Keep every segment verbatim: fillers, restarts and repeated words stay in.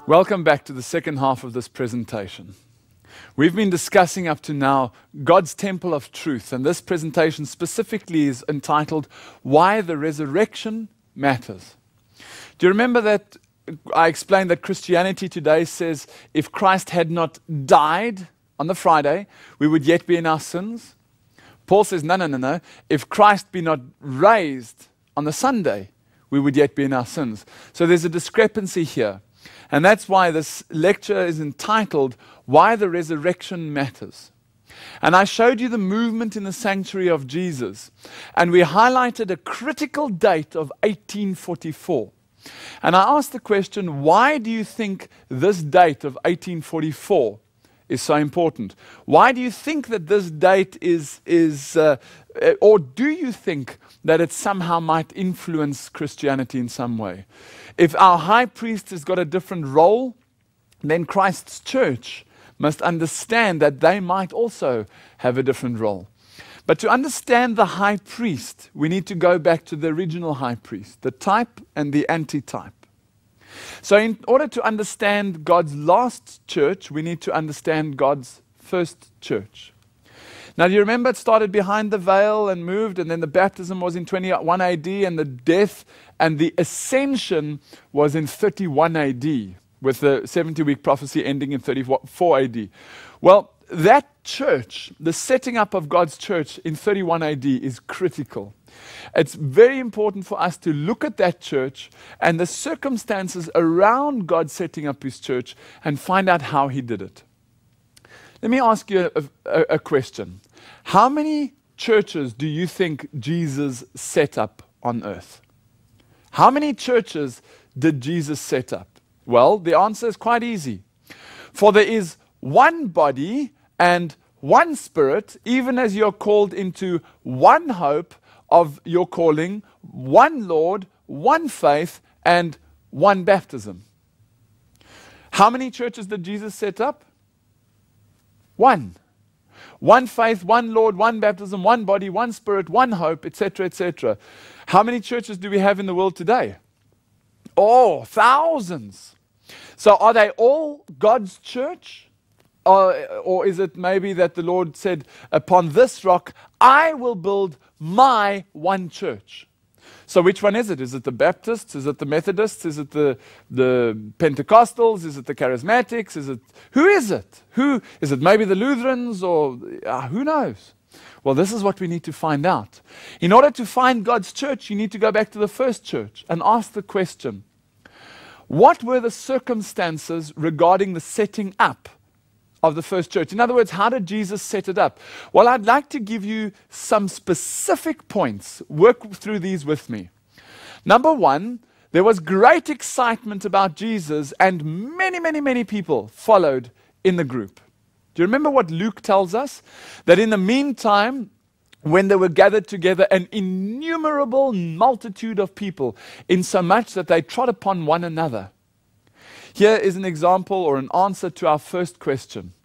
Welcome back to the second half of this presentation. We've been discussing up to now God's temple of truth, and this presentation specifically is entitled, Why the Resurrection Matters. Do you remember that I explained that Christianity today says if Christ had not died on the Friday, we would yet be in our sins? Paul says, no, no, no, no. If Christ be not raised on the Sunday, we would yet be in our sins. So there's a discrepancy here. And that's why this lecture is entitled, Why the Resurrection Matters. And I showed you the movement in the sanctuary of Jesus. And we highlighted a critical date of eighteen forty-four. And I asked the question, why do you think this date of eighteen forty-four is so important? Why do you think that this date is, is uh, or do you think that it somehow might influence Christianity in some way? If our high priest has got a different role, then Christ's church must understand that they might also have a different role. But to understand the high priest, we need to go back to the original high priest, the type and the antitype. So in order to understand God's last church, we need to understand God's first church. Now, do you remember it started behind the veil and moved, and then the baptism was in twenty-one A D, and the death and the ascension was in thirty-one A D, with the seventy-week prophecy ending in thirty-four A D. Well, that church, the setting up of God's church in thirty-one A D is critical. It's very important for us to look at that church and the circumstances around God setting up His church and find out how He did it. Let me ask you a, a, a question. How many churches do you think Jesus set up on earth? How many churches did Jesus set up? Well, the answer is quite easy. For there is one body and one Spirit, even as you're called into one hope of your calling, one Lord, one faith, and one baptism. How many churches did Jesus set up? One. One faith, one Lord, one baptism, one body, one Spirit, one hope, et cetera, et cetera. How many churches do we have in the world today? Oh, thousands. So are they all God's church? Or, or is it maybe that the Lord said, upon this rock, I will build my one church? So which one is it? Is it the Baptists? Is it the Methodists? Is it the, the Pentecostals? Is it the Charismatics? Is it, who is it? Who, is it maybe the Lutherans or uh, who knows? Well, this is what we need to find out. In order to find God's church, you need to go back to the first church and ask the question, what were the circumstances regarding the setting up of the first church? In other words, how did Jesus set it up? Well, I'd like to give you some specific points. Work through these with me. Number one, there was great excitement about Jesus, and many, many, many people followed in the group. Do you remember what Luke tells us? That in the meantime, when they were gathered together, an innumerable multitude of people, insomuch that they trod upon one another. Here is an example or an answer to our first question.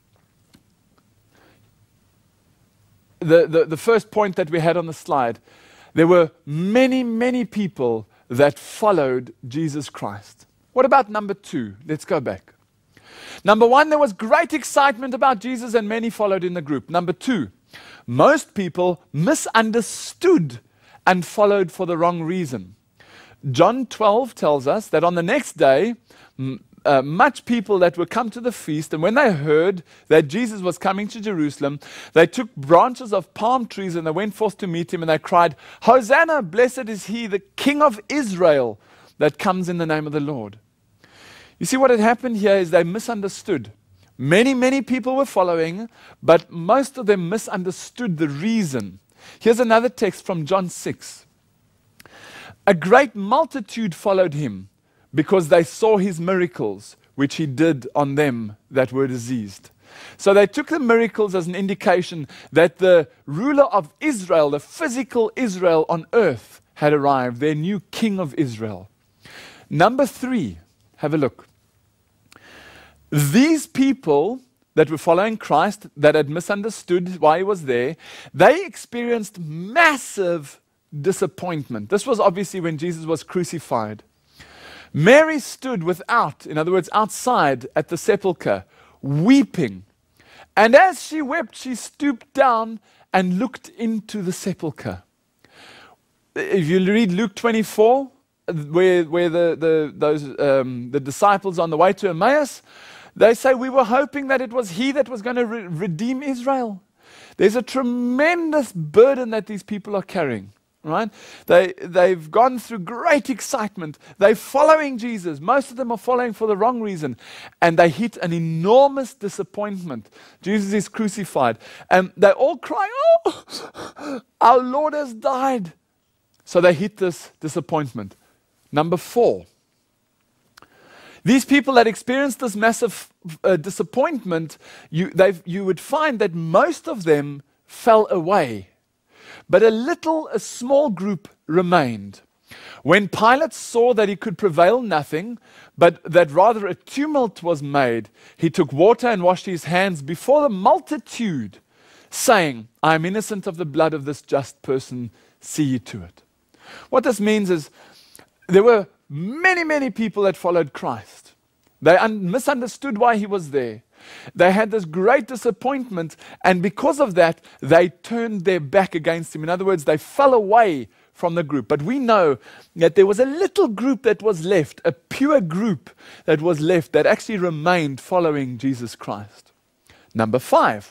The, the, the first point that we had on the slide, there were many, many people that followed Jesus Christ. What about number two? Let's go back. Number one, there was great excitement about Jesus and many followed in the group. Number two, most people misunderstood and followed for the wrong reason. John twelve tells us that on the next day, m- uh, much people that were come to the feast, and when they heard that Jesus was coming to Jerusalem, they took branches of palm trees and they went forth to meet him, and they cried, Hosanna, blessed is he, the King of Israel, that comes in the name of the Lord. You see, what had happened here is they misunderstood. Many, many people were following, but most of them misunderstood the reason. Here's another text from John six. A great multitude followed him because they saw his miracles, which he did on them that were diseased. So they took the miracles as an indication that the ruler of Israel, the physical Israel on earth, had arrived, their new king of Israel. Number three, have a look. These people that were following Christ, that had misunderstood why he was there, they experienced massive disappointment. This was obviously when Jesus was crucified. Mary stood without, in other words, outside at the sepulchre, weeping. And as she wept, she stooped down and looked into the sepulchre. If you read Luke twenty-four, where, where the, the, those, um, the disciples on the way to Emmaus, they say, we were hoping that it was he that was going to re- redeem Israel. There's a tremendous burden that these people are carrying. Right? They, they've gone through great excitement. They're following Jesus. Most of them are following for the wrong reason. And they hit an enormous disappointment. Jesus is crucified. And they all cry, oh, our Lord has died. So they hit this disappointment. Number four. These people that experienced this massive uh, disappointment, you, they've, you would find that most of them fell away. But a little, a small group remained. When Pilate saw that he could prevail nothing, but that rather a tumult was made, he took water and washed his hands before the multitude, saying, I am innocent of the blood of this just person, see ye to it. What this means is there were many, many people that followed Christ. They un- misunderstood why he was there. They had this great disappointment, and because of that, they turned their back against him. In other words, they fell away from the group. But we know that there was a little group that was left, a pure group that was left, that actually remained following Jesus Christ. Number five.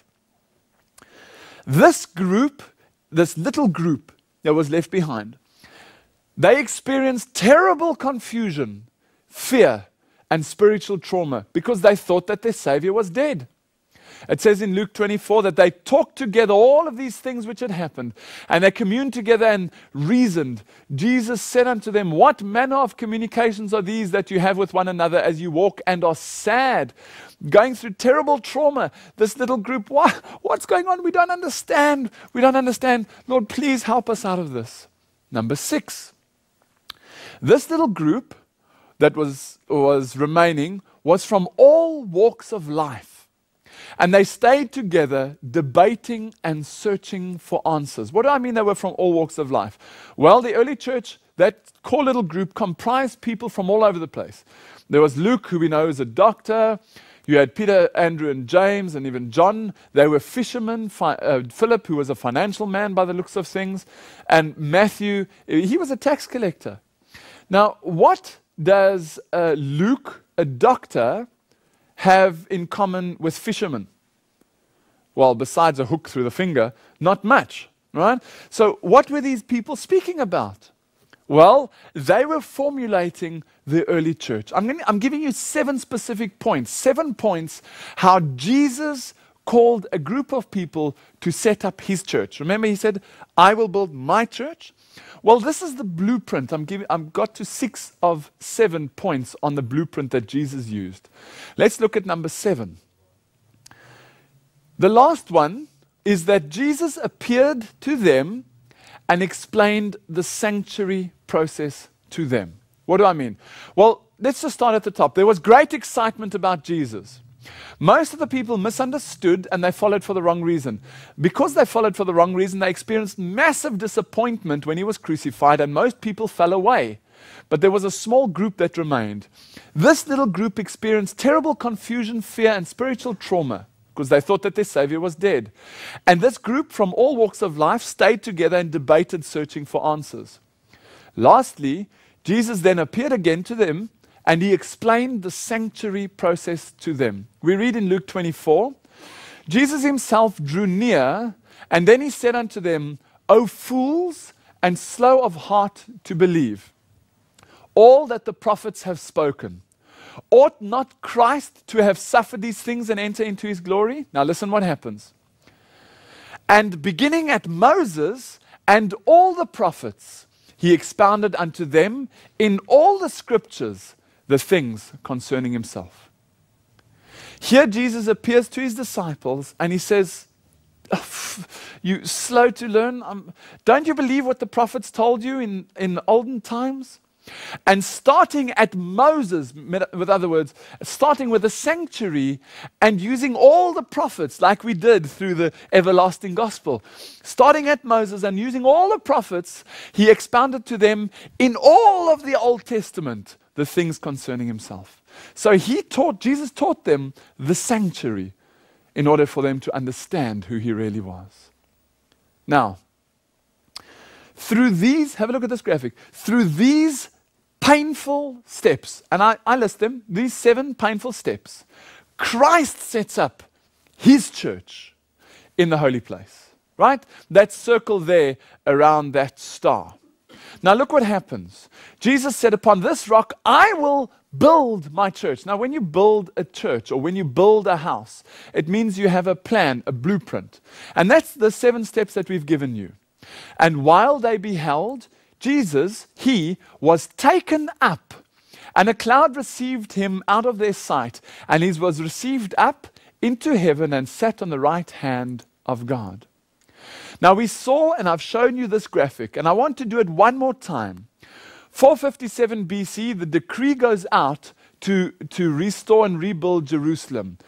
This group, this little group that was left behind, they experienced terrible confusion, fear, and spiritual trauma because they thought that their Savior was dead. It says in Luke twenty-four that they talked together all of these things which had happened, and they communed together and reasoned. Jesus said unto them, what manner of communications are these that you have with one another as you walk and are sad, going through terrible trauma? This little group, what, what's going on? We don't understand. We don't understand. Lord, please help us out of this. Number six. This little group that was, was remaining was from all walks of life. And they stayed together debating and searching for answers. What do I mean they were from all walks of life? Well, the early church, that core little group, comprised people from all over the place. There was Luke, who we know is a doctor. You had Peter, Andrew, and James, and even John. They were fishermen. Fi- uh, Philip, who was a financial man by the looks of things. And Matthew, he was a tax collector. Now, what does uh, Luke, a doctor, have in common with fishermen? Well, besides a hook through the finger, not much, right? So what were these people speaking about? Well, they were formulating the early church. I'm, gonna, I'm giving you seven specific points, seven points how Jesus called a group of people to set up his church. Remember, he said, I will build my church. Well, this is the blueprint. I'm giving, I've got to six of seven points on the blueprint that Jesus used. Let's look at number seven. The last one is that Jesus appeared to them and explained the sanctuary process to them. What do I mean? Well, let's just start at the top. There was great excitement about Jesus. Most of the people misunderstood and they followed for the wrong reason. Because they followed for the wrong reason, they experienced massive disappointment when he was crucified, and most people fell away. But there was a small group that remained. This little group experienced terrible confusion, fear, and spiritual trauma because they thought that their Savior was dead. And this group from all walks of life stayed together and debated, searching for answers. Lastly, Jesus then appeared again to them, and he explained the sanctuary process to them. We read in Luke twenty-four, Jesus himself drew near, and then he said unto them, O fools, and slow of heart to believe all that the prophets have spoken. Ought not Christ to have suffered these things and enter into his glory? Now listen what happens. And beginning at Moses and all the prophets, he expounded unto them in all the scriptures the things concerning himself. Here Jesus appears to his disciples and he says, you slow to learn? Um, don't you believe what the prophets told you in, in olden times? And starting at Moses, with other words, starting with the sanctuary and using all the prophets like we did through the everlasting gospel. Starting at Moses and using all the prophets, he expounded to them in all of the Old Testament the things concerning himself. So he taught, Jesus taught them the sanctuary in order for them to understand who he really was. Now, through these, have a look at this graphic, through these painful steps, and I, I list them, these seven painful steps, Christ sets up his church in the holy place, right? That circle there around that star. Now look what happens. Jesus said, upon this rock I will build my church. Now when you build a church or when you build a house, it means you have a plan, a blueprint. And that's the seven steps that we've given you. And while they beheld, Jesus, he was taken up, and a cloud received him out of their sight, and he was received up into heaven and sat on the right hand of God. Now we saw, and I've shown you this graphic, and I want to do it one more time. four fifty-seven B C, the decree goes out to, to restore and rebuild Jerusalem.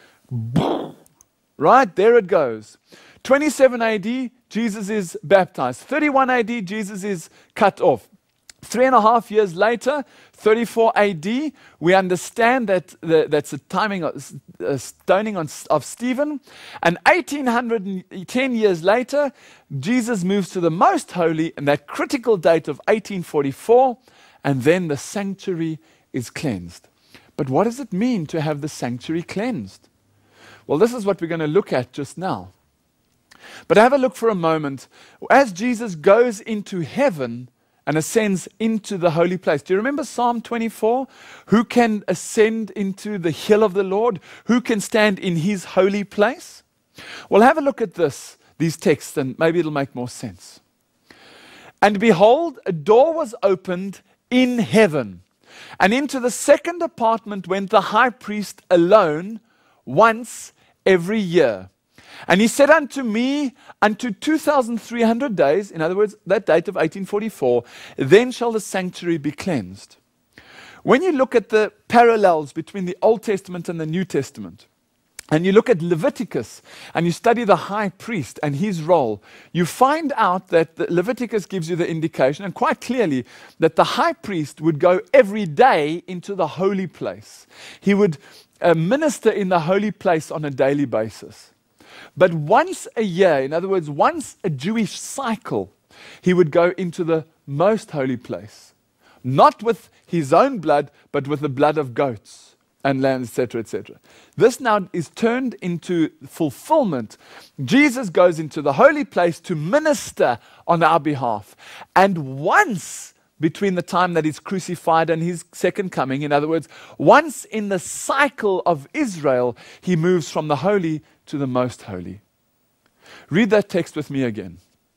Right, there it goes. twenty-seven A D, Jesus is baptized. thirty-one A D, Jesus is cut off. Three and a half years later, thirty-four A D, we understand that the, that's the timing of uh, stoning on, of Stephen. And eighteen ten years later, Jesus moves to the most holy, and that critical date of eighteen forty-four, and then the sanctuary is cleansed. But what does it mean to have the sanctuary cleansed? Well, this is what we're going to look at just now. But have a look for a moment. As Jesus goes into heaven and ascends into the holy place. Do you remember Psalm twenty-four? Who can ascend into the hill of the Lord? Who can stand in his holy place? Well, have a look at this, these texts, and maybe it'll make more sense. And behold, a door was opened in heaven, and into the second apartment went the high priest alone once every year. And he said unto me, unto two thousand three hundred days, in other words, that date of eighteen forty-four, then shall the sanctuary be cleansed. When you look at the parallels between the Old Testament and the New Testament, and you look at Leviticus, and you study the high priest and his role, you find out that the Leviticus gives you the indication, and quite clearly, that the high priest would go every day into the holy place. He would uh, minister in the holy place on a daily basis. But once a year, in other words, once a Jewish cycle, he would go into the most holy place. Not with his own blood, but with the blood of goats and lambs, et cetera, et cetera. This now is turned into fulfillment. Jesus goes into the holy place to minister on our behalf. And once between the time that he's crucified and his second coming, in other words, once in the cycle of Israel, he moves from the holy to the most holy. Read that text with me again.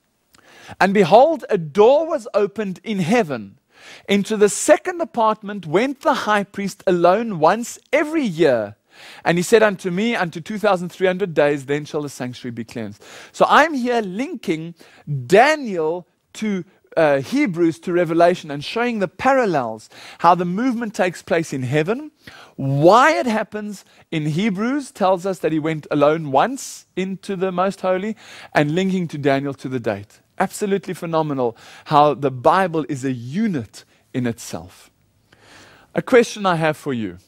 And behold, a door was opened in heaven. Into the second apartment went the high priest alone once every year. And he said unto me, unto two thousand three hundred days, then shall the sanctuary be cleansed. So I'm here linking Daniel to uh, Hebrews to Revelation and showing the parallels, how the movement takes place in heaven. Why it happens in Hebrews tells us that he went alone once into the most holy, and linking to Daniel to the date. Absolutely phenomenal how the Bible is a unit in itself. A question I have for you.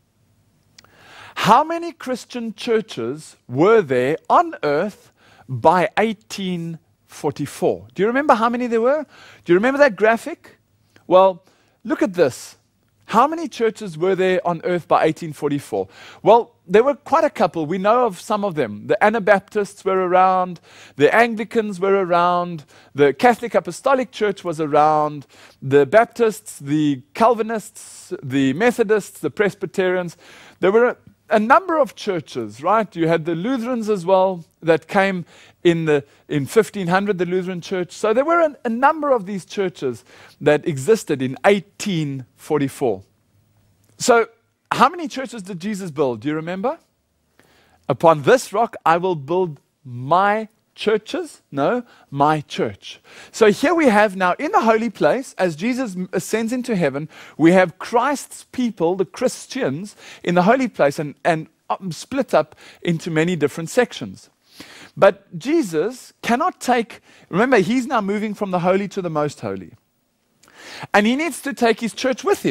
How many Christian churches were there on earth by eighteen forty-four? Do you remember how many there were? Do you remember that graphic? Well, look at this. How many churches were there on earth by eighteen forty-four? Well, there were quite a couple. We know of some of them. The Anabaptists were around. The Anglicans were around. The Catholic Apostolic Church was around. The Baptists, the Calvinists, the Methodists, the Presbyterians. There were a, a number of churches, right? You had the Lutherans as well that came in the in fifteen hundred, the Lutheran Church. So there were an, a number of these churches that existed in eighteen forty-four. So how many churches did Jesus build? Do you remember? Upon this rock I will build my churches. No, my church. So here we have now in the holy place, as Jesus ascends into heaven, we have Christ's people, the Christians, in the holy place and, and um, split up into many different sections. But Jesus cannot take, remember, he's now moving from the holy to the most holy. And he needs to take his church with him.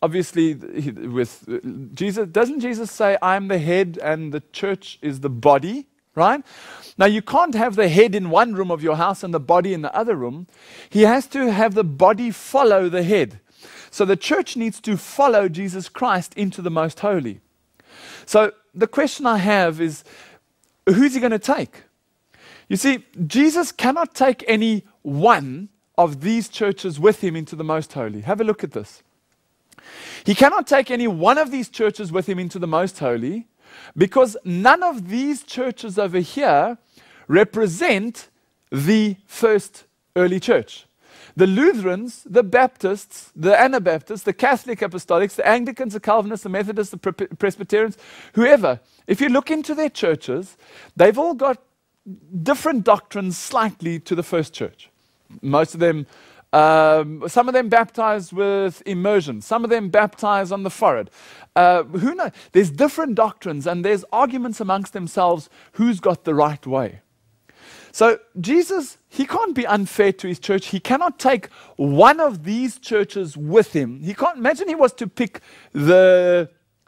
obviously, he- with uh, Jesus, doesn't Jesus say, I'm the head and the church is the body, right? Now, you can't have the head in one room of your house and the body in the other room. He has to have the body follow the head. So the church needs to follow Jesus Christ into the most holy. So the question I have is, who's he going to take? You see, Jesus cannot take any one of these churches with him into the most holy. Have a look at this. He cannot take any one of these churches with him into the most holy because none of these churches over here represent the first early church. The Lutherans, the Baptists, the Anabaptists, the Catholic Apostolics, the Anglicans, the Calvinists, the Methodists, the Pre- Presbyterians, whoever, if you look into their churches, they've all got different doctrines slightly to the first church. Most of them, um, some of them baptized with immersion, some of them baptized on the forehead. Uh, who knows? There's different doctrines and there's arguments amongst themselves who's got the right way. So Jesus, he can't be unfair to his church. He cannot take one of these churches with him. He can't imagine he was to pick the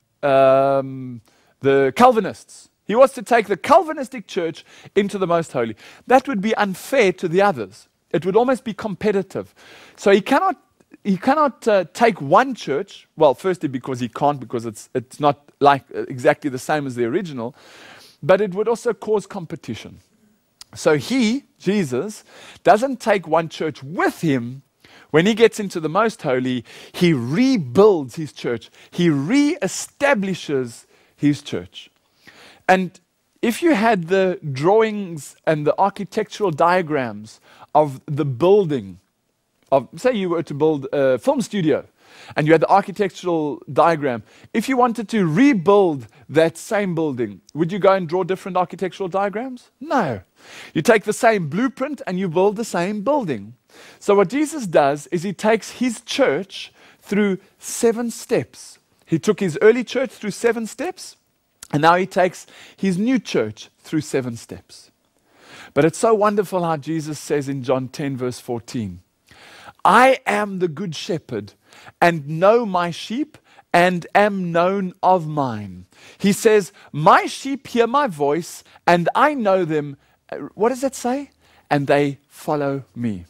um, the Calvinists. He was to take the Calvinistic church into the most holy. That would be unfair to the others. It would almost be competitive. So he cannot he cannot uh, take one church. Well, firstly because he can't, because it's it's not like uh, exactly the same as the original, but it would also cause competition. So he, Jesus, doesn't take one church with him. When he gets into the most holy, he rebuilds his church. He re-establishes his church. And if you had the drawings and the architectural diagrams of the building, of, say you were to build a film studio, and you had the architectural diagram, if you wanted to rebuild that same building, would you go and draw different architectural diagrams? No. You take the same blueprint and you build the same building. So what Jesus does is he takes his church through seven steps. He took his early church through seven steps, and now he takes his new church through seven steps. But it's so wonderful how Jesus says in John ten verse fourteen, I am the good shepherd and know my sheep and am known of mine. He says, my sheep hear my voice and I know them. What does that say? And they follow me.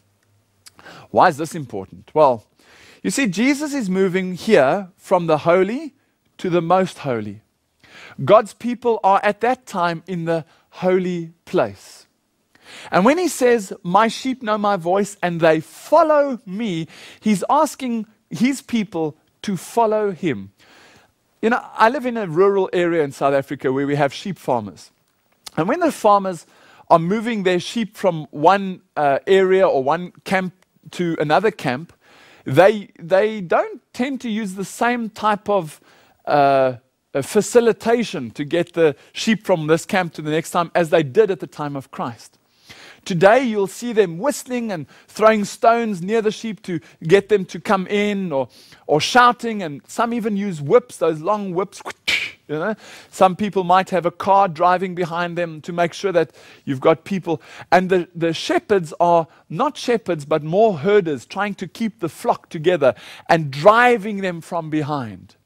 Why is this important? Well, you see, Jesus is moving here from the holy to the most holy. God's people are at that time in the holy place. And when he says, my sheep know my voice and they follow me, he's asking his people to follow him. You know, I live in a rural area in South Africa where we have sheep farmers. And when the farmers are moving their sheep from one uh, area or one camp to another camp, they, they don't tend to use the same type of uh, uh, facilitation to get the sheep from this camp to the next time as they did at the time of Christ. Today you'll see them whistling and throwing stones near the sheep to get them to come in, or, or shouting, and some even use whips, those long whips. You know? Some people might have a car driving behind them to make sure that you've got people. And the, the shepherds are not shepherds, but more herders, trying to keep the flock together and driving them from behind.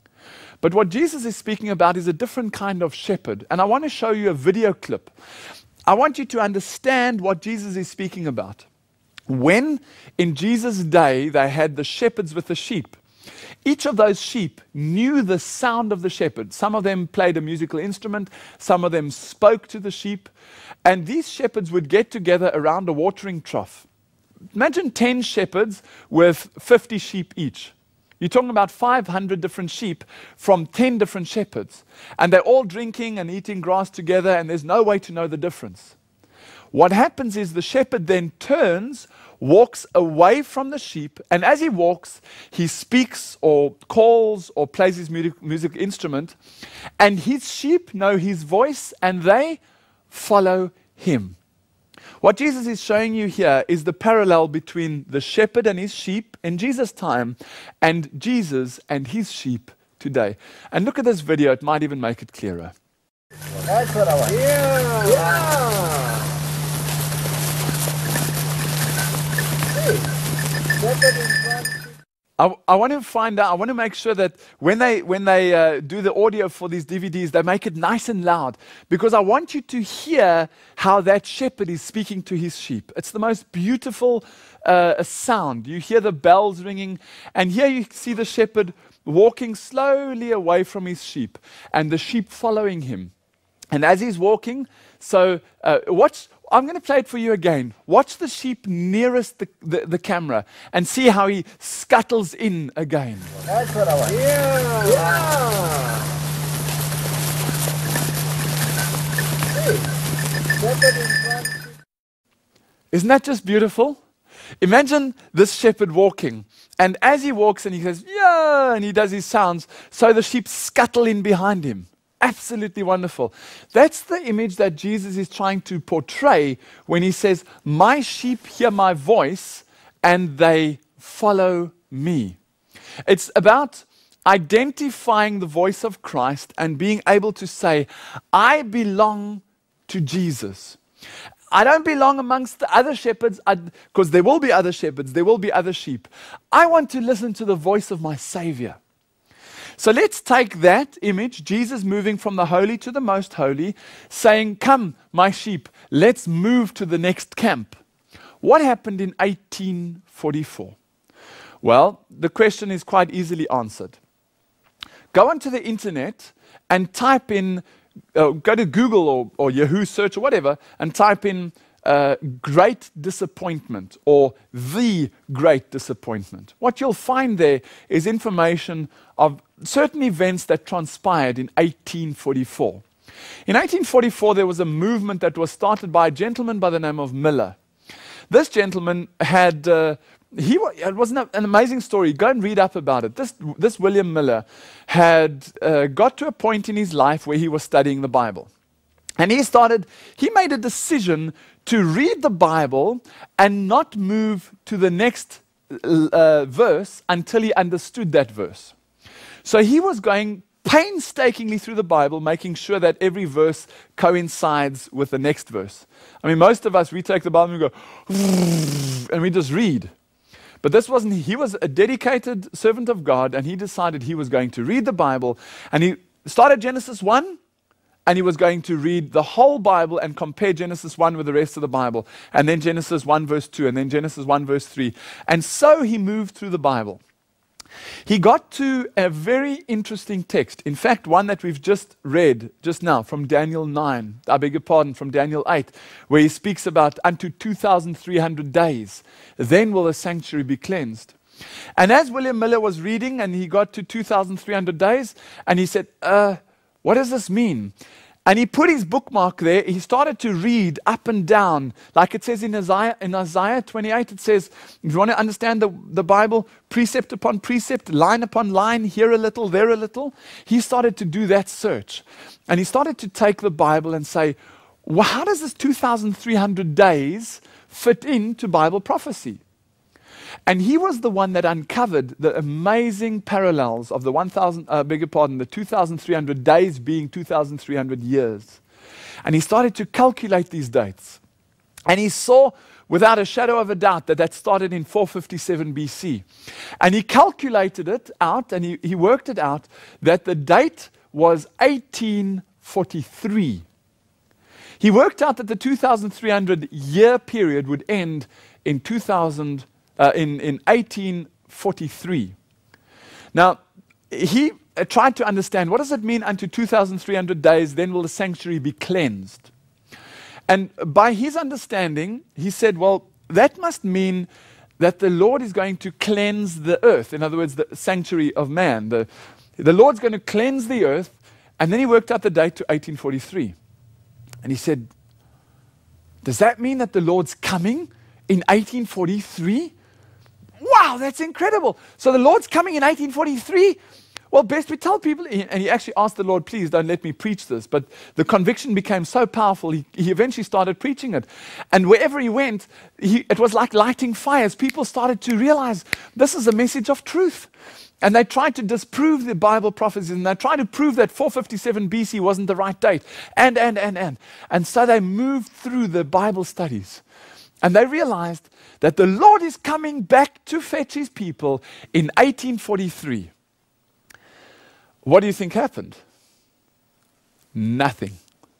But what Jesus is speaking about is a different kind of shepherd. And I want to show you a video clip. I want you to understand what Jesus is speaking about. When in Jesus' day they had the shepherds with the sheep, each of those sheep knew the sound of the shepherd. Some of them played a musical instrument, some of them spoke to the sheep, and these shepherds would get together around a watering trough. Imagine ten shepherds with fifty sheep each. You're talking about five hundred different sheep from ten different shepherds. And they're all drinking and eating grass together, and there's no way to know the difference. What happens is the shepherd then turns, walks away from the sheep, and as he walks, he speaks or calls or plays his music, music instrument, and his sheep know his voice and they follow him. What Jesus is showing you here is the parallel between the shepherd and his sheep in Jesus' time and Jesus and his sheep today. And look at this video, it might even make it clearer. That's what I want. Yeah! Yeah! Hey, shepherd in front. I, I want to find out, I want to make sure that when they, when they uh, do the audio for these D V Ds, they make it nice and loud, because I want you to hear how that shepherd is speaking to his sheep. It's the most beautiful uh, sound. You hear the bells ringing, and here you see the shepherd walking slowly away from his sheep, and the sheep following him. And as he's walking, so uh, watch, I'm going to play it for you again. Watch the sheep nearest the, the, the camera and see how he scuttles in again. That's what I want. Yeah. Yeah. Hey, shepherd in front. Isn't that just beautiful? Imagine this shepherd walking, and as he walks and he says, yeah, and he does his sounds, so the sheep scuttle in behind him. Absolutely wonderful. That's the image that Jesus is trying to portray when he says, my sheep hear my voice and they follow me. It's about identifying the voice of Christ and being able to say, I belong to Jesus. I don't belong amongst the other shepherds, because there will be other shepherds, there will be other sheep. I want to listen to the voice of my Savior. So let's take that image, Jesus moving from the holy to the most holy, saying, come, my sheep, let's move to the next camp. What happened in eighteen forty-four? Well, the question is quite easily answered. Go onto the internet and type in, uh, go to Google or, or Yahoo search or whatever, and type in uh, great disappointment or the great disappointment. What you'll find there is information of certain events that transpired in eighteen forty-four. In eighteen forty-four, there was a movement that was started by a gentleman by the name of Miller. This gentleman had, uh, he wa it was an, an amazing story. Go and read up about it. This, this William Miller had uh, got to a point in his life where he was studying the Bible. And he started, he made a decision to read the Bible and not move to the next uh, verse until he understood that verse. So he was going painstakingly through the Bible, making sure that every verse coincides with the next verse. I mean, most of us, we take the Bible and we go, and we just read. But this wasn't, he was a dedicated servant of God, and he decided he was going to read the Bible, and he started Genesis one, and he was going to read the whole Bible and compare Genesis one with the rest of the Bible, and then Genesis one verse two, and then Genesis one verse three. And so he moved through the Bible. He got to a very interesting text. In fact, one that we've just read just now from Daniel nine, I beg your pardon, from Daniel eight, where he speaks about unto two thousand three hundred days, then will the sanctuary be cleansed. And as William Miller was reading, and he got to two thousand three hundred days, and he said, uh, what does this mean? And he put his bookmark there. He started to read up and down, like it says in Isaiah, in Isaiah twenty-eight, it says, if you want to understand the, the Bible, precept upon precept, line upon line, here a little, there a little. He started to do that search. And he started to take the Bible and say, well, how does this two thousand three hundred days fit into Bible prophecy? And he was the one that uncovered the amazing parallels of the one thousand, uh, beg your pardon, the two thousand three hundred days being two thousand three hundred years. And he started to calculate these dates. And he saw, without a shadow of a doubt, that that started in four fifty-seven B C. And he calculated it out, and he, he worked it out, that the date was eighteen forty-three. He worked out that the two thousand three hundred year period would end in two thousand. Uh, in, in eighteen forty-three. Now, he uh, tried to understand, what does it mean unto two thousand three hundred days, then will the sanctuary be cleansed? And by his understanding, he said, well, that must mean that the Lord is going to cleanse the earth. In other words, the sanctuary of man. The, the Lord's going to cleanse the earth. And then he worked out the date to eighteen forty-three. And he said, does that mean that the Lord's coming in eighteen forty-three? Wow, that's incredible. So the Lord's coming in eighteen forty-three? Well, best we tell people, and he actually asked the Lord, please don't let me preach this. But the conviction became so powerful, he, he eventually started preaching it. And wherever he went, he, it was like lighting fires. People started to realize this is a message of truth. And they tried to disprove the Bible prophecies, and they tried to prove that four fifty-seven B C wasn't the right date. And, and, and, and. And so they moved through the Bible studies. And they realized that the Lord is coming back to fetch his people in eighteen forty-three. What do you think happened? Nothing.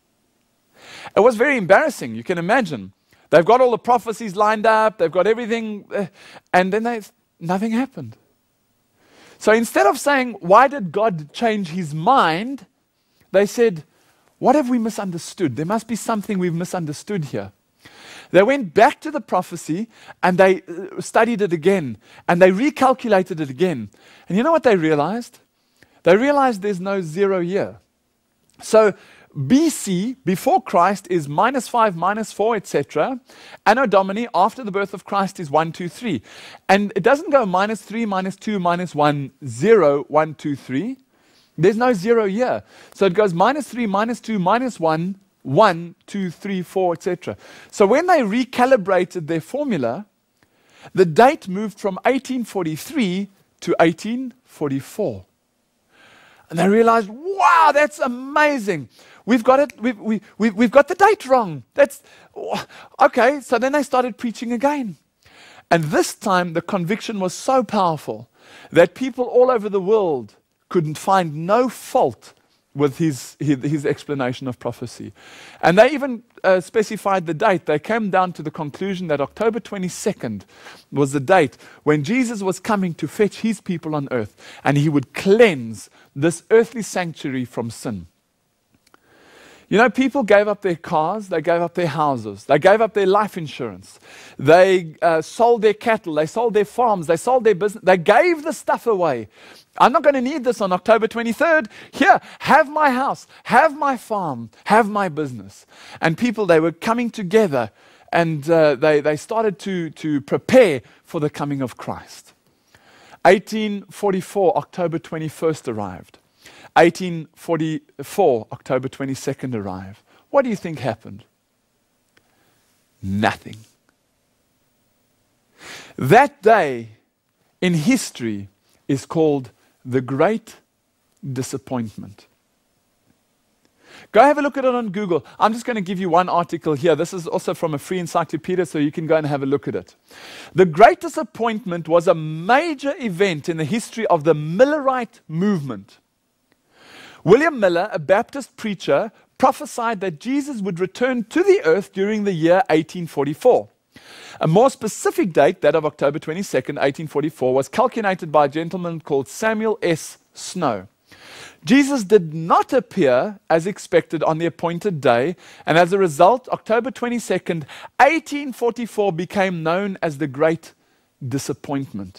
It was very embarrassing, you can imagine. They've got all the prophecies lined up, they've got everything, uh, and then they, nothing happened. So instead of saying, why did God change his mind? They said, what have we misunderstood? There must be something we've misunderstood here. They went back to the prophecy and they uh, studied it again and they recalculated it again. And you know what they realized? They realized there's no zero year. So B C, before Christ, is minus five, minus four, et cetera. Anno Domini, after the birth of Christ, is one, two, three. And it doesn't go minus three, minus two, minus one, zero, one, two, three. There's no zero year. So it goes minus three, minus two, minus one, one, two, three, four, et cetera. So when they recalibrated their formula, the date moved from eighteen forty-three to eighteen forty-four. And they realized, wow, that's amazing. We've got it. We've, we, we, we've got the date wrong. That's okay. So then they started preaching again. And this time the conviction was so powerful that people all over the world couldn't find no fault with his, his, his explanation of prophecy. And they even uh, specified the date. They came down to the conclusion that October twenty-second was the date when Jesus was coming to fetch his people on earth, and he would cleanse this earthly sanctuary from sin. You know, people gave up their cars, they gave up their houses, they gave up their life insurance, they uh, sold their cattle, they sold their farms, they sold their business, they gave the stuff away. I'm not going to need this on October twenty-third. Here, have my house, have my farm, have my business. And people, they were coming together and uh, they, they started to, to prepare for the coming of Christ. eighteen forty-four, October twenty-first arrived. eighteen forty-four, October twenty-second arrived. What do you think happened? Nothing. That day in history is called the Great Disappointment. Go have a look at it on Google. I'm just going to give you one article here. This is also from a free encyclopedia, so you can go and have a look at it. The Great Disappointment was a major event in the history of the Millerite movement. William Miller, a Baptist preacher, prophesied that Jesus would return to the earth during the year eighteen forty-four. A more specific date, that of October twenty-second, eighteen forty-four, was calculated by a gentleman called Samuel S. Snow. Jesus did not appear as expected on the appointed day, and as a result, October twenty-second, eighteen forty-four became known as the Great Disappointment.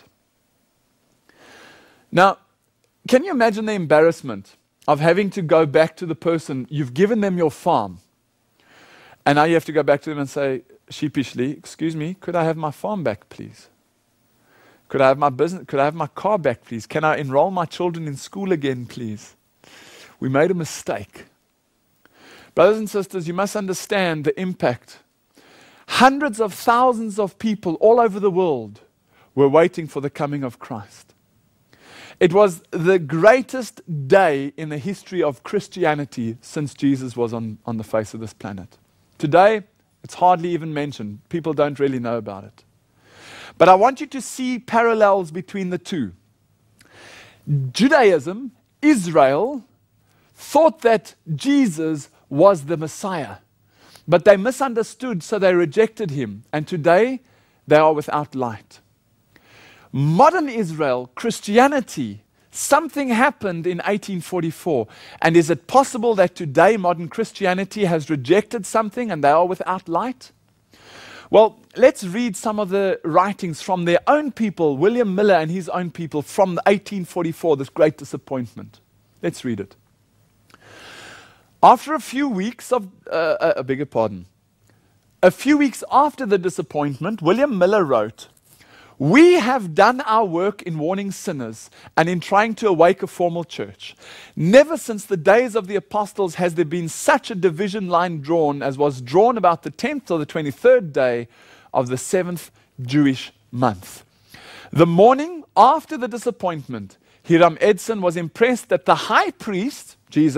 Now, can you imagine the embarrassment of having to go back to the person, you've given them your farm, and now you have to go back to them and say, sheepishly, excuse me, could I have my farm back, please? Could I have my business, could I have my car back, please? Can I enroll my children in school again, please? We made a mistake. Brothers and sisters, you must understand the impact. Hundreds of thousands of people all over the world were waiting for the coming of Christ. It was the greatest day in the history of Christianity since Jesus was on, on the face of this planet. Today, it's hardly even mentioned. People don't really know about it. But I want you to see parallels between the two. Judaism, Israel, thought that Jesus was the Messiah. But they misunderstood, so they rejected him. And today, they are without light. Modern Israel, Christianity, something happened in eighteen forty-four. And is it possible that today modern Christianity has rejected something and they are without light? Well, let's read some of the writings from their own people, William Miller and his own people, from eighteen forty-four, this Great Disappointment. Let's read it. After a few weeks of, uh, a bigger pardon, a few weeks after the disappointment, William Miller wrote, "We have done our work in warning sinners and in trying to awake a formal church. Never since the days of the apostles has there been such a division line drawn as was drawn about the tenth or the twenty-third day of the seventh Jewish month. The morning after the disappointment, Hiram Edson was impressed that the high priest, Jesus,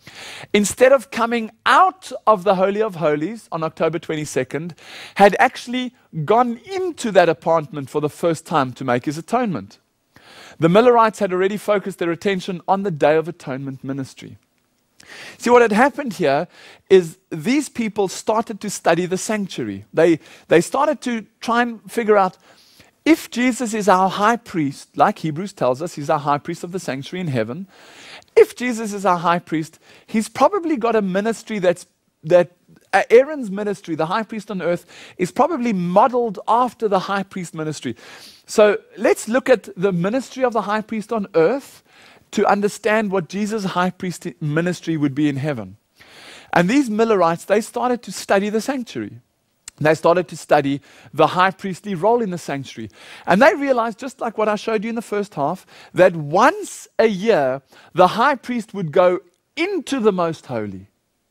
instead of coming out of the Holy of Holies on October twenty-second, had actually gone into that apartment for the first time to make his atonement. The Millerites had already focused their attention on the Day of Atonement ministry. See, what had happened here is these people started to study the sanctuary. They, they started to try and figure out, if Jesus is our high priest, like Hebrews tells us, he's our high priest of the sanctuary in heaven. If Jesus is our high priest, he's probably got a ministry that's, that uh, Aaron's ministry, the high priest on earth, is probably modeled after the high priest ministry. So let's look at the ministry of the high priest on earth to understand what Jesus' high priest ministry would be in heaven. And these Millerites, they started to study the sanctuary. They started to study the high priestly role in the sanctuary. And they realized, just like what I showed you in the first half, that once a year, the high priest would go into the most holy.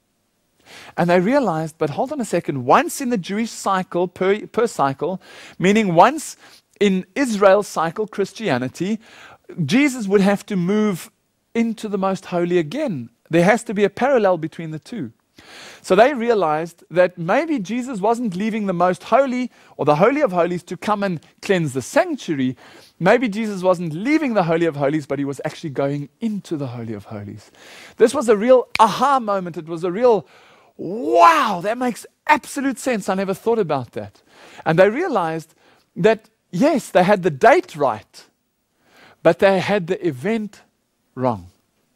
And they realized, but hold on a second, once in the Jewish cycle, per, per cycle, meaning once in Israel's cycle, Christianity, Jesus would have to move into the most holy again. There has to be a parallel between the two. So they realized that maybe Jesus wasn't leaving the most holy or the Holy of Holies to come and cleanse the sanctuary. Maybe Jesus wasn't leaving the Holy of Holies, but he was actually going into the Holy of Holies. This was a real aha moment. It was a real, wow, that makes absolute sense. I never thought about that. And they realized that, yes, they had the date right, but they had the event wrong.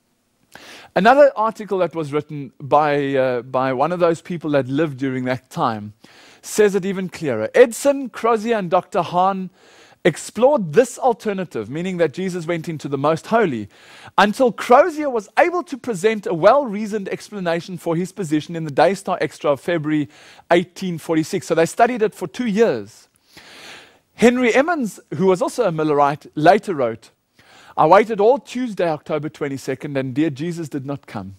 Another article that was written by, uh, by one of those people that lived during that time says it even clearer. Edson, Crozier, and Doctor Hahn explored this alternative, meaning that Jesus went into the most holy, until Crozier was able to present a well-reasoned explanation for his position in the Daystar Extra of February eighteen forty-six. So they studied it for two years. Henry Emmons, who was also a Millerite, later wrote, I waited all Tuesday, October twenty-second, and dear Jesus did not come.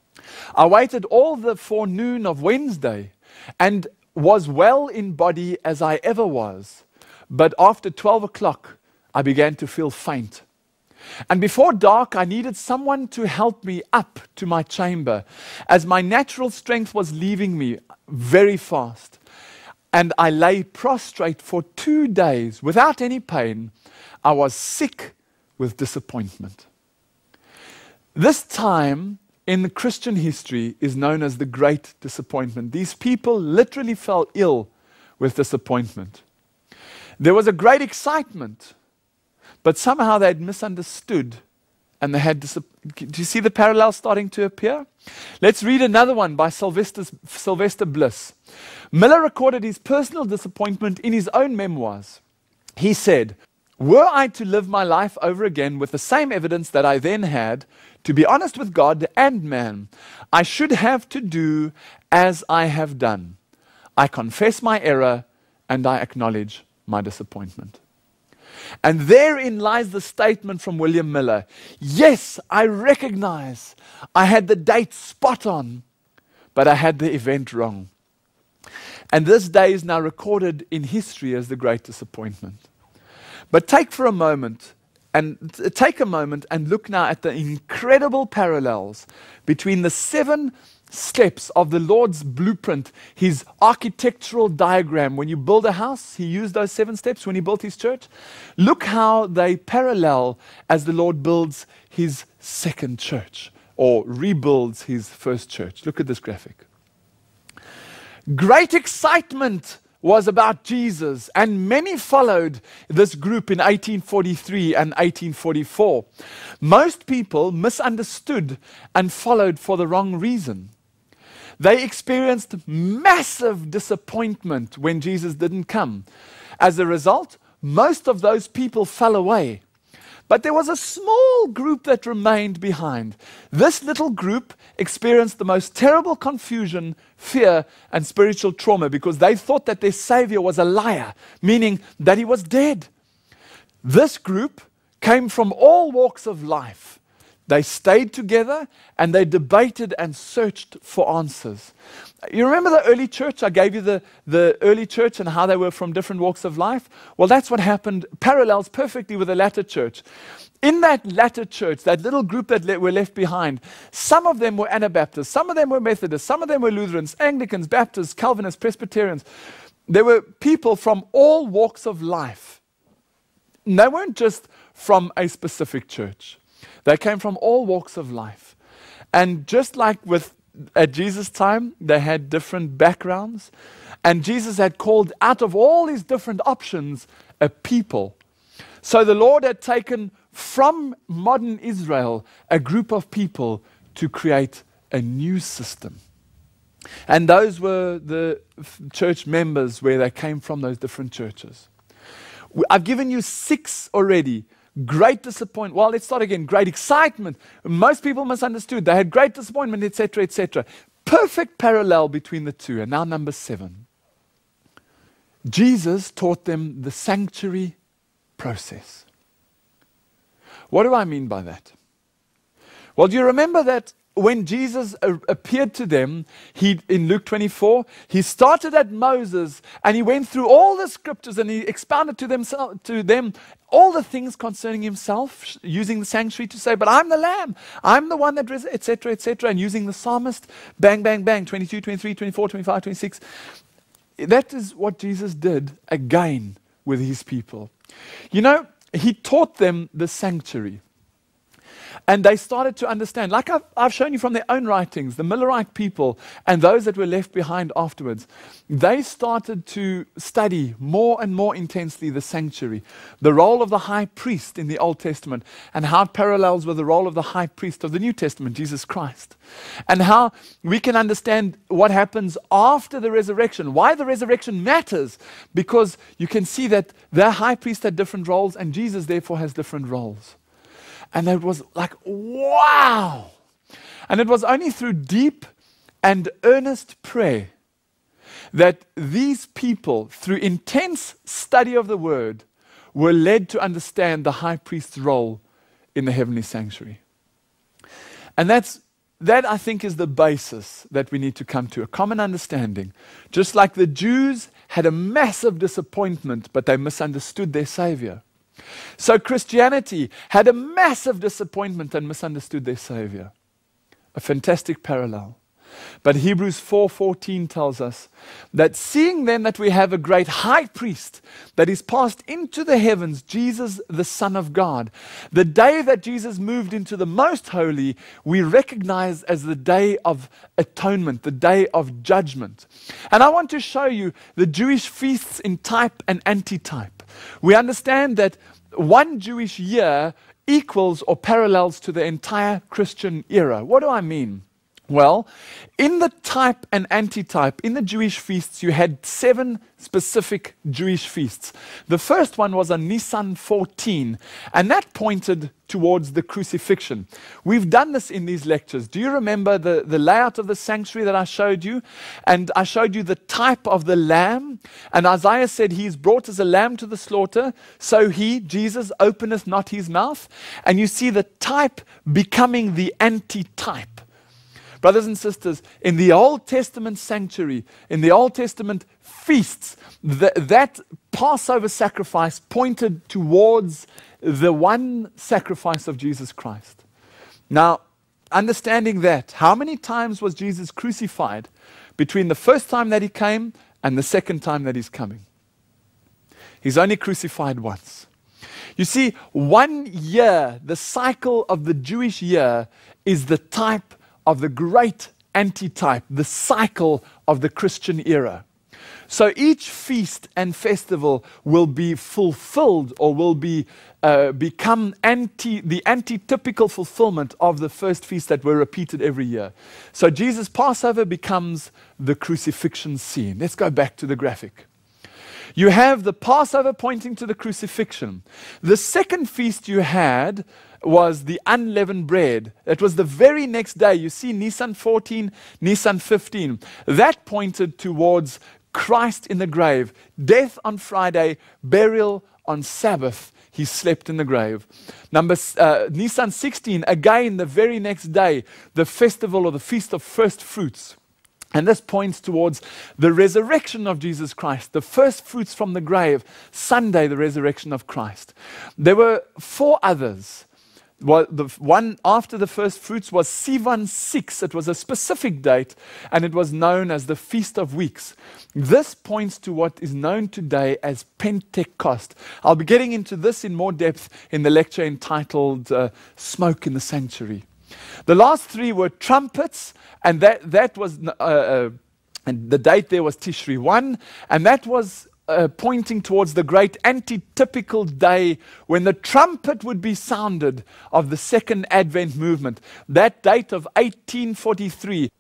I waited all the forenoon of Wednesday, and was well in body as I ever was. But after twelve o'clock, I began to feel faint. And before dark, I needed someone to help me up to my chamber, as my natural strength was leaving me very fast. And I lay prostrate for two days without any pain. I was sick with disappointment. This time in the Christian history is known as the Great Disappointment. These people literally fell ill with disappointment. There was a great excitement, but somehow they had misunderstood and they had disappointment. Do you see the parallel starting to appear? Let's read another one by Sylvester, Sylvester Bliss. Miller recorded his personal disappointment in his own memoirs. He said, were I to live my life over again with the same evidence that I then had, to be honest with God and man, I should have to do as I have done. I confess my error and I acknowledge my disappointment. And therein lies the statement from William Miller. Yes, I recognize I had the date spot on, but I had the event wrong. And this day is now recorded in history as the Great Disappointment. But take for a moment, and take a moment and look now at the incredible parallels between the seven steps of the Lord's blueprint, his architectural diagram. When you build a house, he used those seven steps when he built his church. Look how they parallel as the Lord builds his second church, or rebuilds his first church. Look at this graphic. Great excitement was about Jesus, and many followed this group in eighteen forty-three and eighteen forty-four. Most people misunderstood and followed for the wrong reason. They experienced massive disappointment when Jesus didn't come. As a result, most of those people fell away. But there was a small group that remained behind. This little group experienced the most terrible confusion, fear, and spiritual trauma because they thought that their Savior was a liar, meaning that he was dead. This group came from all walks of life. They stayed together and they debated and searched for answers. You remember the early church? I gave you the, the early church and how they were from different walks of life. Well, that's what happened, parallels perfectly with the latter church. In that latter church, that little group that le- were left behind, some of them were Anabaptists, some of them were Methodists, some of them were Lutherans, Anglicans, Baptists, Calvinists, Presbyterians. There were people from all walks of life. And they weren't just from a specific church. They came from all walks of life. And just like with at Jesus' time, they had different backgrounds. And Jesus had called out of all these different options a people. So the Lord had taken from modern Israel a group of people to create a new system. And those were the f- church members where they came from, those different churches. W- I've given you six already. Great disappointment. Well, let's start again. Great excitement. Most people misunderstood. They had great disappointment, et cetera, et cetera. Perfect parallel between the two. And now number seven. Jesus taught them the sanctuary process. What do I mean by that? Well, do you remember that when Jesus a- appeared to them, he in Luke twenty-four, he started at Moses and he went through all the scriptures and he expounded to them, to them all the things concerning himself, sh- using the sanctuary to say, but I'm the Lamb, I'm the one that, res-, et cetera, et cetera, and using the psalmist, bang, bang, bang, twenty-two, twenty-three, twenty-four, twenty-five, twenty-six. That is what Jesus did again with his people. You know, he taught them the sanctuary. And they started to understand, like I've, I've shown you from their own writings, the Millerite people and those that were left behind afterwards, they started to study more and more intensely the sanctuary, the role of the high priest in the Old Testament, and how it parallels with the role of the high priest of the New Testament, Jesus Christ. And how we can understand what happens after the resurrection, why the resurrection matters, because you can see that their high priest had different roles and Jesus therefore has different roles. And it was like, wow. And it was only through deep and earnest prayer that these people, through intense study of the word, were led to understand the high priest's role in the heavenly sanctuary. And that's that, I think, is the basis that we need to come to, a common understanding. Just like the Jews had a massive disappointment, but they misunderstood their Savior. So Christianity had a massive disappointment and misunderstood their Savior. A fantastic parallel. But Hebrews four fourteen tells us that seeing then that we have a great high priest that is passed into the heavens, Jesus the Son of God, the day that Jesus moved into the most holy, we recognize as the day of atonement, the day of judgment. And I want to show you the Jewish feasts in type and antitype. We understand that one Jewish year equals or parallels to the entire Christian era. What do I mean? Well, in the type and antitype, in the Jewish feasts, you had seven specific Jewish feasts. The first one was on Nisan fourteen, and that pointed towards the crucifixion. We've done this in these lectures. Do you remember the, the layout of the sanctuary that I showed you? And I showed you the type of the lamb. And Isaiah said, he is brought as a lamb to the slaughter, so he, Jesus, openeth not his mouth. And you see the type becoming the antitype. Brothers and sisters, in the Old Testament sanctuary, in the Old Testament feasts, th- that Passover sacrifice pointed towards the one sacrifice of Jesus Christ. Now, understanding that, how many times was Jesus crucified between the first time that he came and the second time that he's coming? He's only crucified once. You see, one year, the cycle of the Jewish year, is the type of the great antitype, the cycle of the Christian era. So each feast and festival will be fulfilled or will be uh, become anti the antitypical fulfillment of the first feast that were repeated every year. So Jesus' Passover becomes the crucifixion scene. Let's go back to the graphic. You have the Passover pointing to the crucifixion. The second feast you had was the unleavened bread. It was the very next day. You see Nisan fourteen, Nisan fifteen. That pointed towards Christ in the grave. Death on Friday, burial on Sabbath. he slept in the grave. Number uh, Nisan sixteen, again the very next day, the festival or the feast of first fruits. And this points towards the resurrection of Jesus Christ, the first fruits from the grave, Sunday, the resurrection of Christ. There were four others. Well, the one after the first fruits was Sivan six. It was a specific date, and it was known as the Feast of Weeks. This points to what is known today as Pentecost. I'll be getting into this in more depth in the lecture entitled uh, Smoke in the Sanctuary. The last three were trumpets, and that, that was, uh, uh, and the date there was Tishri one, and that was uh, pointing towards the great antitypical day when the trumpet would be sounded of the second Advent movement, that date of eighteen forty-three.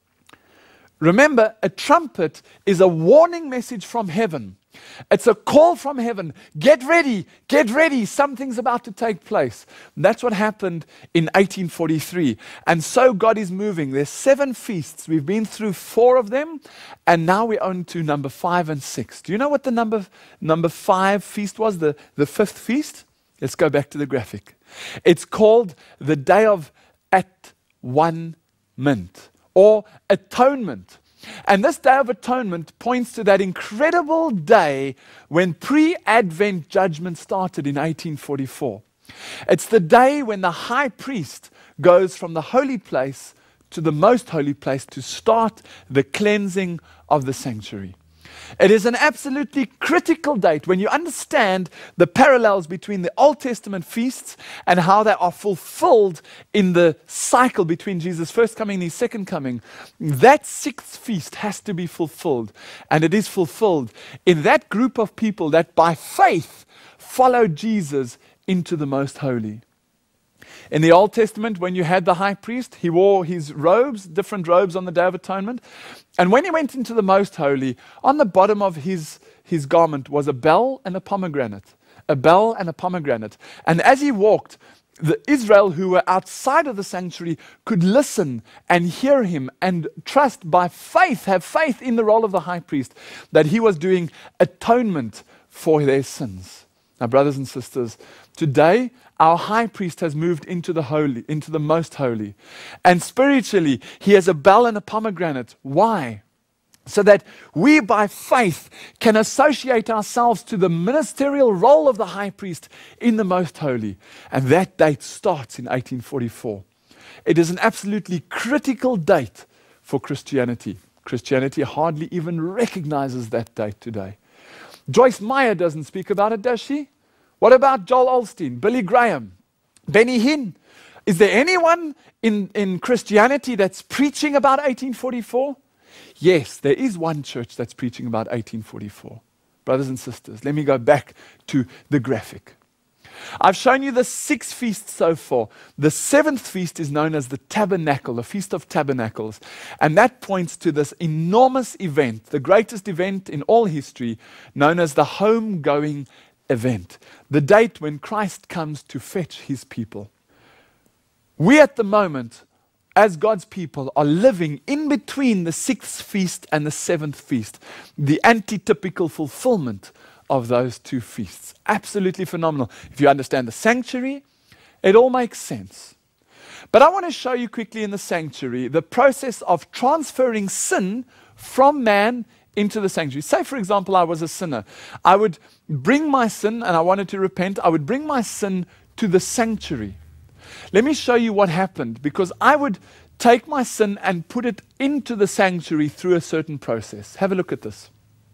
Remember, a trumpet is a warning message from heaven. It's a call from heaven. Get ready, get ready. Something's about to take place. And that's what happened in eighteen forty-three. And so God is moving. There's seven feasts. We've been through four of them. And now we're on to number five and six. Do you know what the number, number five feast was? The, the fifth feast? Let's go back to the graphic. It's called the Day of At One Mint, or Atonement. And this Day of Atonement points to that incredible day when pre-Advent judgment started in eighteen forty-four. It's the day when the high priest goes from the holy place to the most holy place to start the cleansing of the sanctuary. It is an absolutely critical date when you understand the parallels between the Old Testament feasts and how they are fulfilled in the cycle between Jesus' first coming and his second coming. That sixth feast has to be fulfilled, and it is fulfilled in that group of people that by faith followed Jesus into the most holy. In the Old Testament, when you had the high priest, he wore his robes, different robes on the Day of Atonement. And when he went into the most holy, on the bottom of his, his garment was a bell and a pomegranate. A bell and a pomegranate. And as he walked, the Israel who were outside of the sanctuary could listen and hear him and trust by faith, have faith in the role of the high priest, that he was doing atonement for their sins. Now, brothers and sisters, today our high priest has moved into the holy, into the most holy. And spiritually, he has a bell and a pomegranate. Why? So that we by faith can associate ourselves to the ministerial role of the high priest in the most holy. And that date starts in eighteen forty-four. It is an absolutely critical date for Christianity. Christianity hardly even recognizes that date today. Joyce Meyer doesn't speak about it, does she? What about Joel Osteen, Billy Graham, Benny Hinn? Is there anyone in, in Christianity that's preaching about eighteen forty-four? Yes, there is one church that's preaching about eighteen forty-four. Brothers and sisters, let me go back to the graphic. I've shown you the six feasts so far. The seventh feast is known as the Tabernacle, the Feast of Tabernacles. And that points to this enormous event, the greatest event in all history, known as the homegoing event. The date when Christ comes to fetch his people. We at the moment, as God's people, are living in between the sixth feast and the seventh feast. The antitypical fulfillment of those two feasts. Absolutely phenomenal. If you understand the sanctuary, it all makes sense. But I want to show you quickly in the sanctuary the process of transferring sin from man into the sanctuary. Say, for example, I was a sinner. I would bring my sin and I wanted to repent. I would bring my sin to the sanctuary. Let me show you what happened, because I would take my sin and put it into the sanctuary through a certain process. Have a look at this.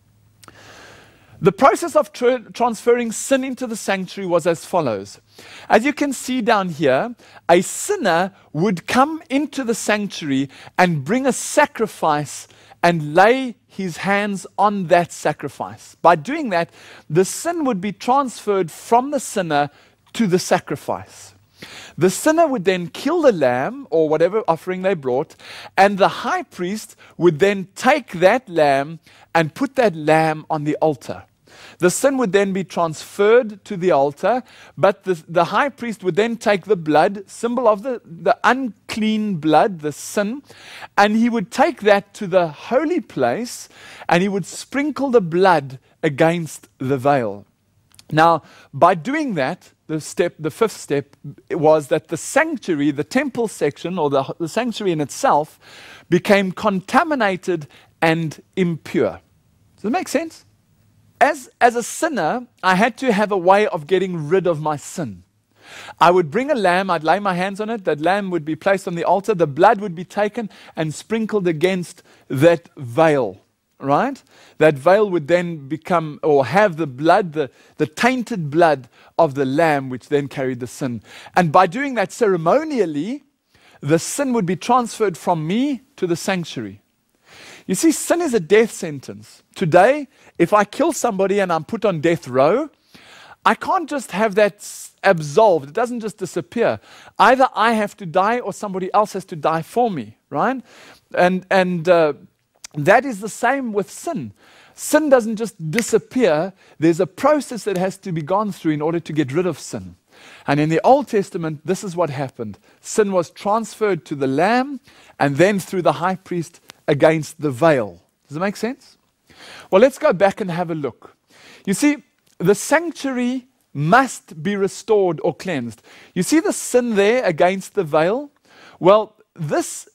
The process of tra- transferring sin into the sanctuary was as follows. As you can see down here, a sinner would come into the sanctuary and bring a sacrifice and lay his hands on that sacrifice. By doing that, the sin would be transferred from the sinner to the sacrifice. The sinner would then kill the lamb or whatever offering they brought, and the high priest would then take that lamb and put that lamb on the altar. The sin would then be transferred to the altar, but the, the high priest would then take the blood, symbol of the, the unclean blood, the sin, and he would take that to the holy place, and he would sprinkle the blood against the veil. Now, by doing that, the step, the fifth step was that the sanctuary, the temple section, or the, the sanctuary in itself, became contaminated and impure. Does that make sense? As, as a sinner, I had to have a way of getting rid of my sin. I would bring a lamb, I'd lay my hands on it, that lamb would be placed on the altar, the blood would be taken and sprinkled against that veil, right? That veil would then become, or have the blood, the, the tainted blood of the lamb, which then carried the sin. And by doing that ceremonially, the sin would be transferred from me to the sanctuary. You see, sin is a death sentence. Today, if I kill somebody and I'm put on death row, I can't just have that absolved. It doesn't just disappear. Either I have to die or somebody else has to die for me, right? And, and uh, that is the same with sin. Sin doesn't just disappear. There's a process that has to be gone through in order to get rid of sin. And in the Old Testament, this is what happened. Sin was transferred to the lamb and then through the high priest against the veil. Does it make sense? Well, let's go back and have a look. You see, the sanctuary must be restored or cleansed. You see the sin there against the veil? Well, this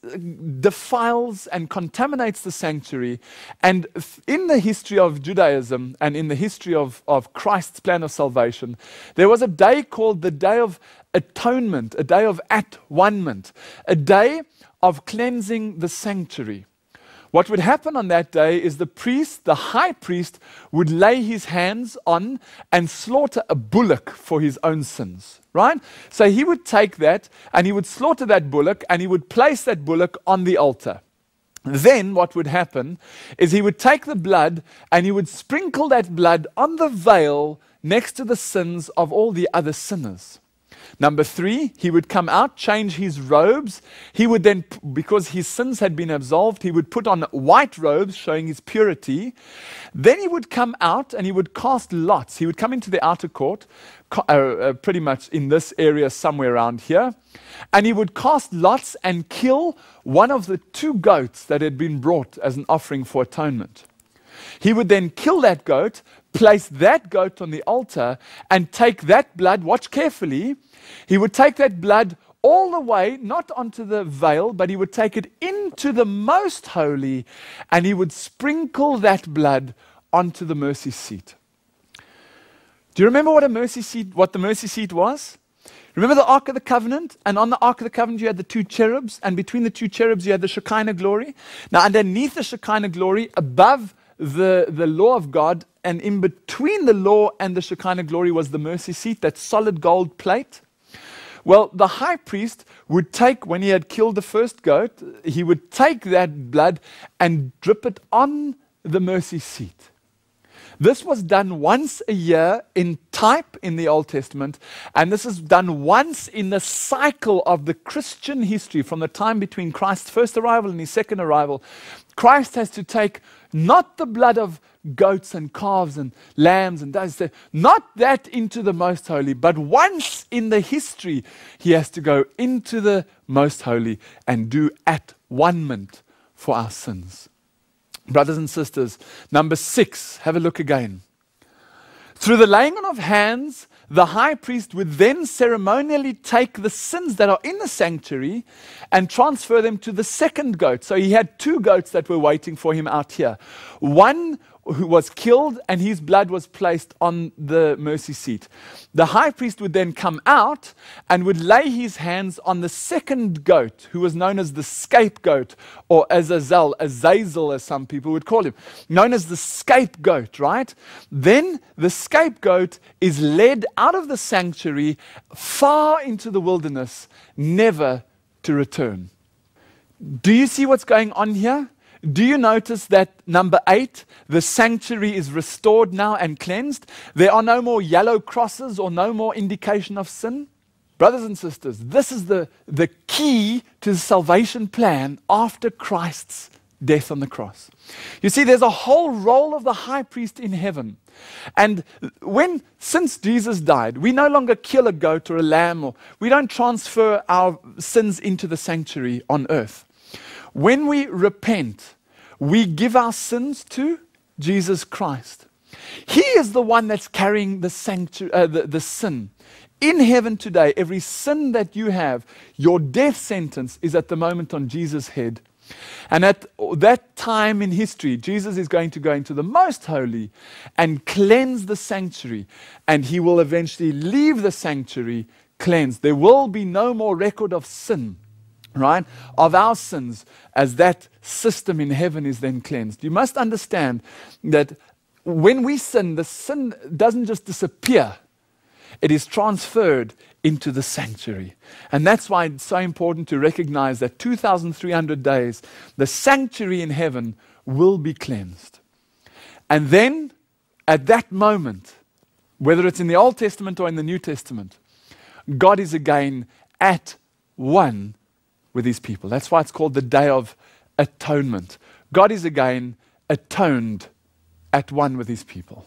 defiles and contaminates the sanctuary. And in the history of Judaism and in the history of, of Christ's plan of salvation, there was a day called the Day of Atonement, a day of at-one-ment, a day of cleansing the sanctuary. What would happen on that day is the priest, the high priest, would lay his hands on and slaughter a bullock for his own sins, right? So he would take that and he would slaughter that bullock and he would place that bullock on the altar. Then what would happen is he would take the blood and he would sprinkle that blood on the veil next to the sins of all the other sinners. Number three, he would come out, change his robes. He would then, because his sins had been absolved, he would put on white robes showing his purity. Then he would come out and he would cast lots. He would come into the outer court, uh, uh, pretty much in this area somewhere around here. And he would cast lots and kill one of the two goats that had been brought as an offering for atonement. He would then kill that goat, place that goat on the altar, and take that blood, watch carefully, he would take that blood all the way, not onto the veil, but he would take it into the most holy, and he would sprinkle that blood onto the mercy seat. Do you remember what a mercy seat, what the mercy seat was? Remember the Ark of the Covenant? And on the Ark of the Covenant you had the two cherubs, and between the two cherubs you had the Shekinah glory. Now underneath the Shekinah glory, above the, the law of God, and in between the law and the Shekinah glory was the mercy seat, that solid gold plate. Well, the high priest would take, when he had killed the first goat, he would take that blood and drip it on the mercy seat. This was done once a year in type in the Old Testament, and this is done once in the cycle of the Christian history from the time between Christ's first arrival and his second arrival. Christ has to take not the blood of goats and calves and lambs and doves, not that into the most holy, but once in the history he has to go into the most holy and do at-one-ment for our sins. Brothers and sisters, number six, have a look again. Through the laying on of hands, the high priest would then ceremonially take the sins that are in the sanctuary and transfer them to the second goat. So he had two goats that were waiting for him out here. One who was killed and his blood was placed on the mercy seat. The high priest would then come out and would lay his hands on the second goat, who was known as the scapegoat, or Azazel, Azazel as some people would call him, known as the scapegoat, right? Then the scapegoat is led out of the sanctuary far into the wilderness, never to return. Do you see what's going on here? Do you notice that number eight, the sanctuary is restored now and cleansed? There are no more yellow crosses or no more indication of sin. Brothers and sisters, this is the, the key to the salvation plan after Christ's death on the cross. You see, there's a whole role of the high priest in heaven. And when, since Jesus died, we no longer kill a goat or a lamb, or we don't transfer our sins into the sanctuary on earth. When we repent, we give our sins to Jesus Christ. He is the one that's carrying the, sanctuary, uh, the, the sin. In heaven today, every sin that you have, your death sentence is at the moment on Jesus' head. And at that time in history, Jesus is going to go into the most holy and cleanse the sanctuary. And he will eventually leave the sanctuary cleansed. There will be no more record of sin, right? Of our sins, as that system in heaven is then cleansed. You must understand that when we sin, the sin doesn't just disappear. It is transferred into the sanctuary. And that's why it's so important to recognize that two thousand three hundred days, the sanctuary in heaven will be cleansed. And then, at that moment, whether it's in the Old Testament or in the New Testament, God is again at one with his people. That's why it's called the Day of Atonement. God is again atoned at one with his people.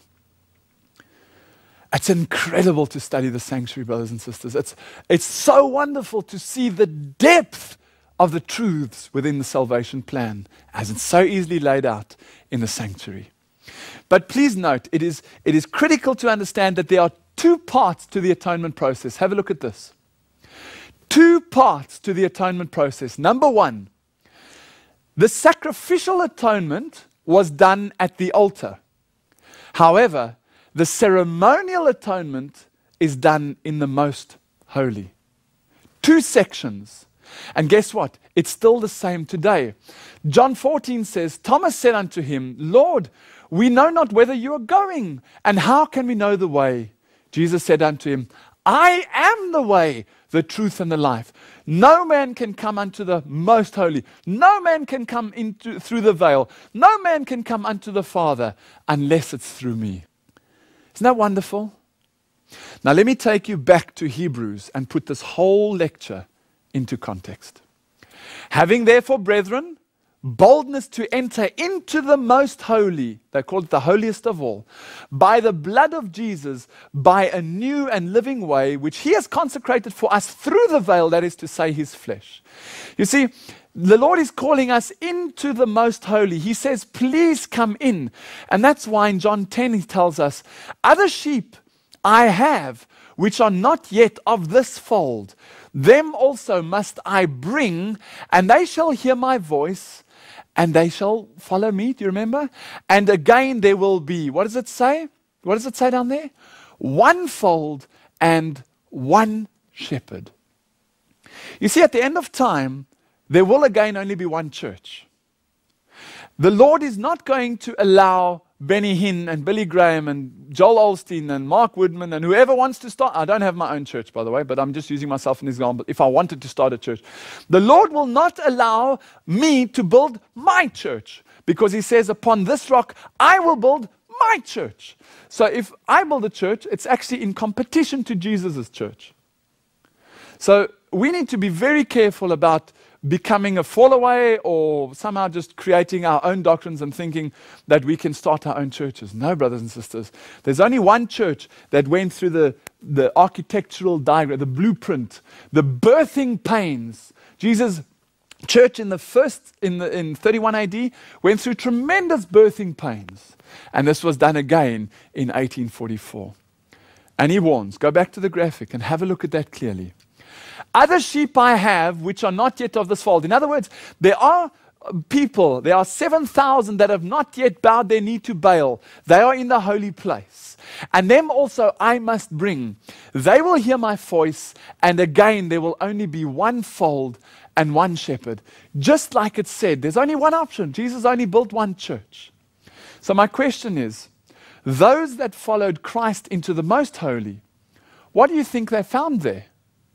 It's incredible to study the sanctuary, brothers and sisters. It's, it's so wonderful to see the depth of the truths within the salvation plan, as it's so easily laid out in the sanctuary. But please note, it is, it is critical to understand that there are two parts to the atonement process. Have a look at this. Two parts to the atonement process. Number one, the sacrificial atonement was done at the altar. However, the ceremonial atonement is done in the most holy. Two sections. And guess what? It's still the same today. John fourteen says, Thomas said unto him, Lord, we know not whither you are going, and how can we know the way? Jesus said unto him, I am the way, the truth, and the life. No man can come unto the most holy. No man can come into through the veil. No man can come unto the Father unless it's through me. Isn't that wonderful? Now let me take you back to Hebrews and put this whole lecture into context. Having therefore, brethren, boldness to enter into the most holy, they call it the holiest of all, by the blood of Jesus, by a new and living way, which he has consecrated for us through the veil, that is to say, his flesh. You see, the Lord is calling us into the most holy. He says, please come in. And that's why in John ten he tells us, other sheep I have, which are not yet of this fold. Them also must I bring, and they shall hear my voice, and they shall follow me. Do you remember? And again there will be, what does it say? What does it say down there? One fold and one shepherd. You see, at the end of time, there will again only be one church. The Lord is not going to allow Benny Hinn and Billy Graham and Joel Osteen and Mark Woodman and whoever wants to start. I don't have my own church, by the way, but I'm just using myself as an example. If I wanted to start a church, the Lord will not allow me to build my church, because he says, upon this rock, I will build my church. So if I build a church, it's actually in competition to Jesus' church. So we need to be very careful about becoming a fallaway or somehow just creating our own doctrines and thinking that we can start our own churches. No, brothers and sisters. There's only one church that went through the, the architectural diagram, the blueprint, the birthing pains. Jesus' church in the first, in, the, in thirty-one A D, went through tremendous birthing pains. And this was done again in eighteen forty-four. And he warns, go back to the graphic and have a look at that clearly. Other sheep I have, which are not yet of this fold. In other words, there are people, there are seven thousand that have not yet bowed their knee to Baal. They are in the holy place. And them also I must bring. They will hear my voice, and again there will only be one fold and one shepherd. Just like it said, there's only one option. Jesus only built one church. So my question is, those that followed Christ into the most holy, what do you think they found there?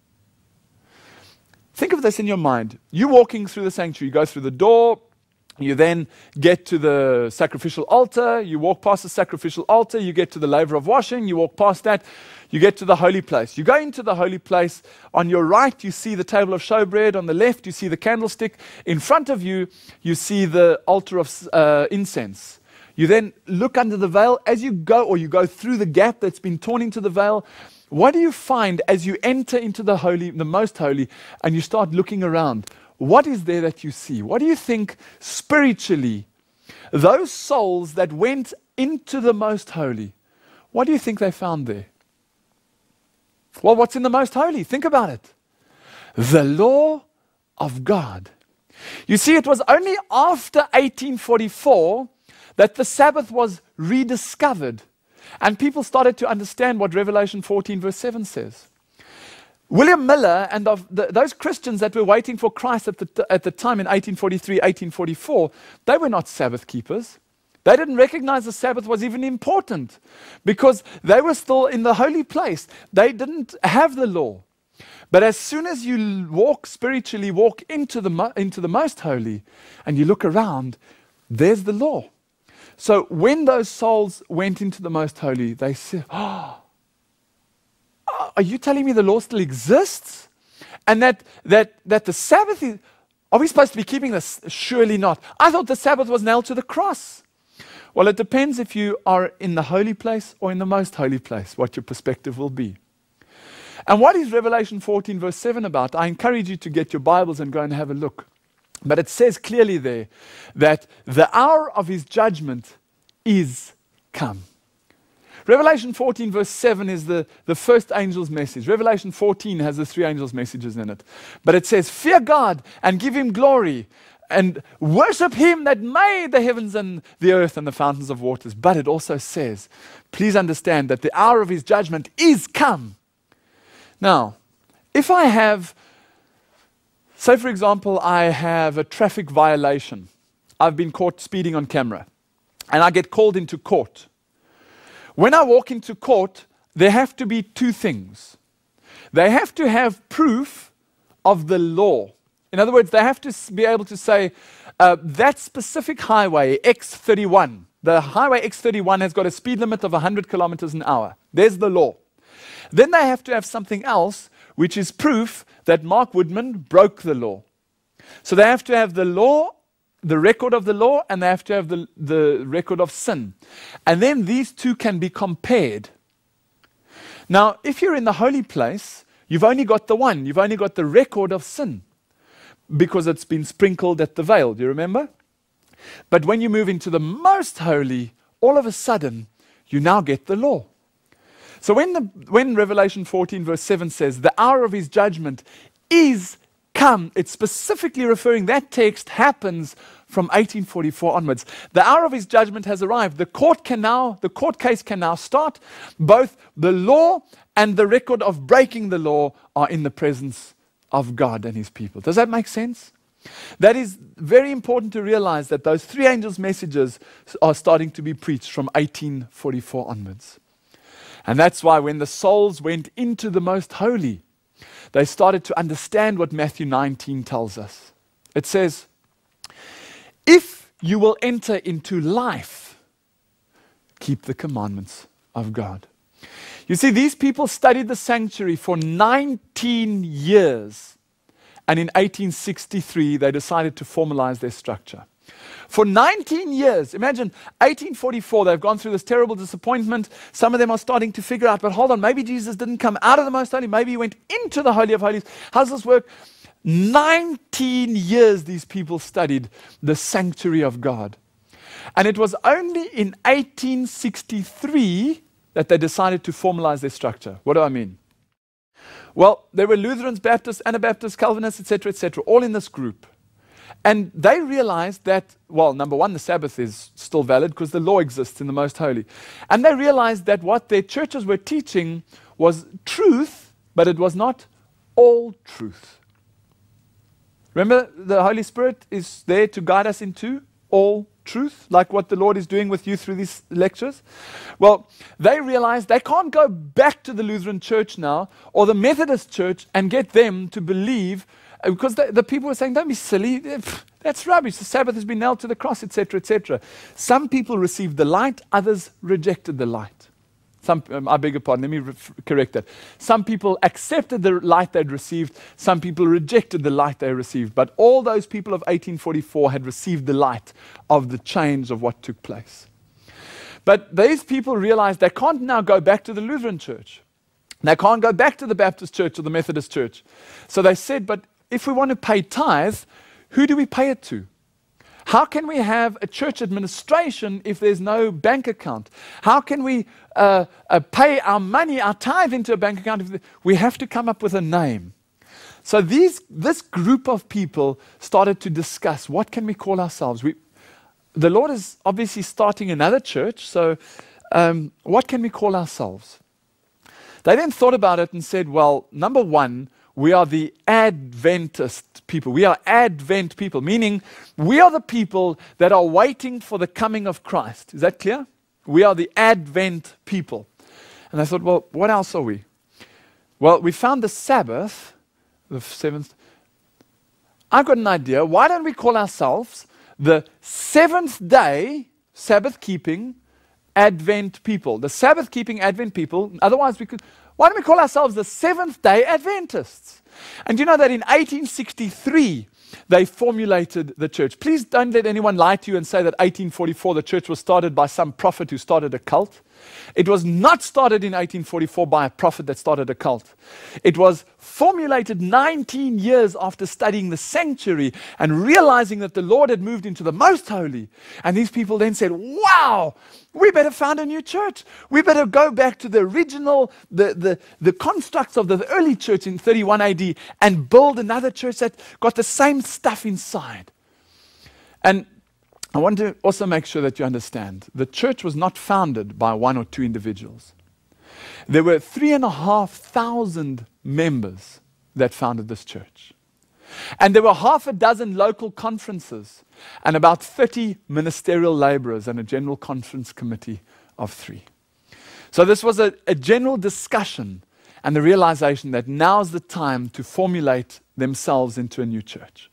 Think of this in your mind. You're walking through the sanctuary. You go through the door. You then get to the sacrificial altar. You walk past the sacrificial altar. You get to the laver of washing. You walk past that. You get to the holy place. You go into the holy place. On your right, you see the table of showbread. On the left, you see the candlestick. In front of you, you see the altar of uh, incense. You then look under the veil. As you go, or you go through the gap that's been torn into the veil, what do you find as you enter into the holy, the most holy, and you start looking around? What is there that you see? What do you think spiritually? Those souls that went into the most holy, what do you think they found there? Well, what's in the most holy? Think about it. The law of God. You see, it was only after eighteen forty-four that the Sabbath was rediscovered and people started to understand what Revelation fourteen verse seven says. William Miller and of the, those Christians that were waiting for Christ at the, t- at the time in eighteen forty-three, eighteen forty-four, they were not Sabbath keepers. They didn't recognize the Sabbath was even important because they were still in the holy place. They didn't have the law. But as soon as you walk spiritually, walk into the, mo- into the most holy and you look around, there's the law. So when those souls went into the most holy, they said, oh, are you telling me the law still exists? And that, that, that the Sabbath is, are we supposed to be keeping this? Surely not. I thought the Sabbath was nailed to the cross. Well, it depends if you are in the holy place or in the most holy place, what your perspective will be. And what is Revelation fourteen verse seven about? I encourage you to get your Bibles and go and have a look. But it says clearly there that the hour of his judgment is come. Revelation fourteen verse seven is the, the first angel's message. Revelation fourteen has the three angels' messages in it. But it says, fear God and give him glory and worship him that made the heavens and the earth and the fountains of waters. But it also says, please understand that the hour of his judgment is come. Now, if I have, say for example, I have a traffic violation. I've been caught speeding on camera and I get called into court. When I walk into court, there have to be two things. They have to have proof of the law. In other words, they have to be able to say, uh, that specific highway, X thirty-one, the highway X thirty-one has got a speed limit of one hundred kilometers an hour. There's the law. Then they have to have something else, which is proof that Mark Woodman broke the law. So they have to have the law, the record of the law, and they have to have the, the record of sin. And then these two can be compared. Now, if you're in the holy place, you've only got the one. You've only got the record of sin because it's been sprinkled at the veil. Do you remember? But when you move into the most holy, all of a sudden, you now get the law. So when, the, when Revelation fourteen verse seven says, the hour of his judgment is come, it's specifically referring, that text happens from eighteen forty-four onwards. The hour of his judgment has arrived. The court can now, the court case can now start. Both the law and the record of breaking the law are in the presence of God and his people. Does that make sense? That is very important to realize that those three angels' messages are starting to be preached from eighteen forty-four onwards. And that's why when the souls went into the most holy, they started to understand what Matthew nineteen tells us. It says, if you will enter into life, keep the commandments of God. You see, these people studied the sanctuary for nineteen years. And in eighteen sixty-three, they decided to formalize their structure. For nineteen years, imagine eighteen forty-four, they've gone through this terrible disappointment. Some of them are starting to figure out, but hold on, maybe Jesus didn't come out of the most holy, maybe he went into the Holy of Holies. How does this work? nineteen years these people studied the sanctuary of God. And it was only in eighteen sixty-three that they decided to formalize their structure. What do I mean? Well, there were Lutherans, Baptists, Anabaptists, Calvinists, et cetera, et cetera, all in this group. And they realized that, well, number one, the Sabbath is still valid because the law exists in the most holy. And they realized that what their churches were teaching was truth, but it was not all truth. Remember, the Holy Spirit is there to guide us into all truth, like what the Lord is doing with you through these lectures. Well, they realized they can't go back to the Lutheran church now or the Methodist church and get them to believe, because the, the people were saying, don't be silly, that's rubbish, the Sabbath has been nailed to the cross, et cetera, et cetera. Some people received the light, others rejected the light. Some, um, I beg your pardon, let me re- correct that. Some people accepted the light they'd received, some people rejected the light they received, but all those people of eighteen forty-four had received the light of the change of what took place. But these people realized they can't now go back to the Lutheran church. They can't go back to the Baptist church or the Methodist church. So they said, but if we want to pay tithe, who do we pay it to? How can we have a church administration if there's no bank account? How can we uh, uh, pay our money, our tithe into a bank account? If the, we have to come up with a name. So these, this group of people started to discuss, what can we call ourselves? We, the Lord is obviously starting another church, so um, what can we call ourselves? They then thought about it and said, well, number one, we are the Adventist people. We are Advent people, meaning we are the people that are waiting for the coming of Christ. Is that clear? We are the Advent people. And I thought, well, what else are we? Well, we found the Sabbath, the seventh. I've got an idea. Why don't we call ourselves the seventh day Sabbath keeping Advent people? The Sabbath keeping Advent people. Otherwise, we could. Why don't we call ourselves the Seventh Day Adventists? And you know that in eighteen sixty-three, they formulated the church. Please don't let anyone lie to you and say that eighteen forty-four, the church was started by some prophet who started a cult. It was not started in eighteen forty-four by a prophet that started a cult. It was formulated nineteen years after studying the sanctuary and realizing that the Lord had moved into the most holy. And these people then said, wow, we better found a new church. We better go back to the original, the, the, the constructs of the early church in thirty-one A D and build another church that got the same stuff inside. And I want to also make sure that you understand, the church was not founded by one or two individuals. There were three and a half thousand members that founded this church. And there were half a dozen local conferences and about thirty ministerial laborers and a general conference committee of three. So this was a, a general discussion and the realization that now's the time to formulate themselves into a new church.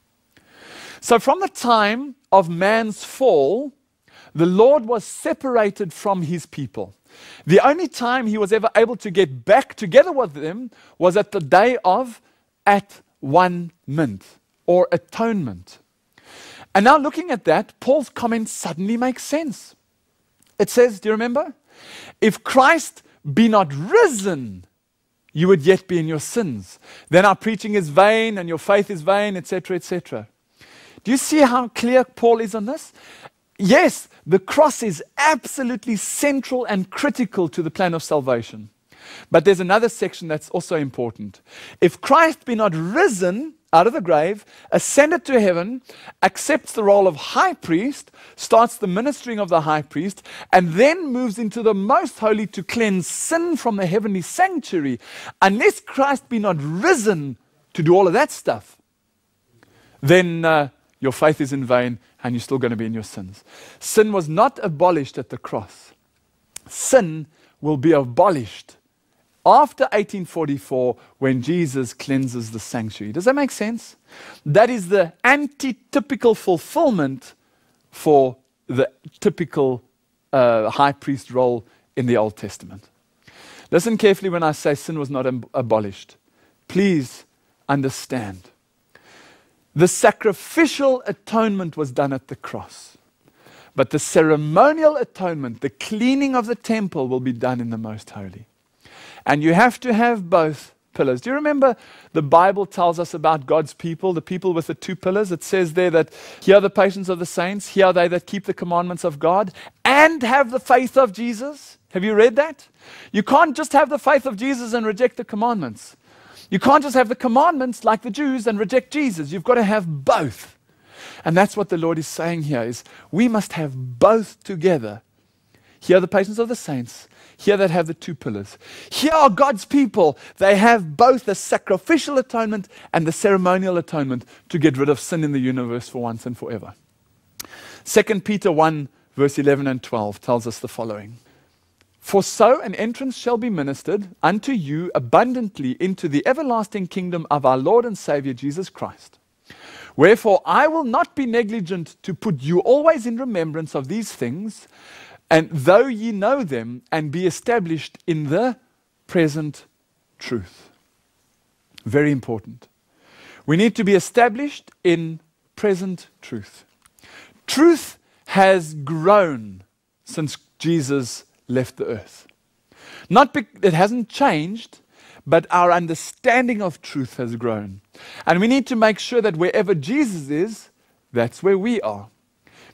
So from the time of man's fall, the Lord was separated from his people. The only time he was ever able to get back together with them was at the day of at-one-ment, or atonement. And now looking at that, Paul's comment suddenly makes sense. It says, do you remember? If Christ be not risen, you would yet be in your sins. Then our preaching is vain and your faith is vain, et cetera, et cetera. Do you see how clear Paul is on this? Yes, the cross is absolutely central and critical to the plan of salvation. But there's another section that's also important. If Christ be not risen out of the grave, ascended to heaven, accepts the role of high priest, starts the ministering of the high priest, and then moves into the most holy to cleanse sin from the heavenly sanctuary, unless Christ be not risen to do all of that stuff, then uh, your faith is in vain and you're still going to be in your sins. Sin was not abolished at the cross. Sin will be abolished after eighteen forty-four when Jesus cleanses the sanctuary. Does that make sense? That is the anti-typical fulfillment for the typical uh, high priest role in the Old Testament. Listen carefully when I say sin was not ab- abolished. Please understand. The sacrificial atonement was done at the cross. But the ceremonial atonement, the cleaning of the temple, will be done in the most holy. And you have to have both pillars. Do you remember the Bible tells us about God's people, the people with the two pillars? It says there that here are the patience of the saints, here are they that keep the commandments of God and have the faith of Jesus. Have you read that? You can't just have the faith of Jesus and reject the commandments. You can't just have the commandments like the Jews and reject Jesus. You've got to have both. And that's what the Lord is saying here is we must have both together. Here are the patience of the saints. Here that have the two pillars. Here are God's people. They have both the sacrificial atonement and the ceremonial atonement to get rid of sin in the universe for once and forever. Second Peter one verse eleven and twelve tells us the following. For so an entrance shall be ministered unto you abundantly into the everlasting kingdom of our Lord and Savior Jesus Christ. Wherefore I will not be negligent to put you always in remembrance of these things, and though ye know them, and be established in the present truth. Very important. We need to be established in present truth. Truth has grown since Jesus left the earth. Not be- it hasn't changed, but our understanding of truth has grown. And we need to make sure that wherever Jesus is, that's where we are.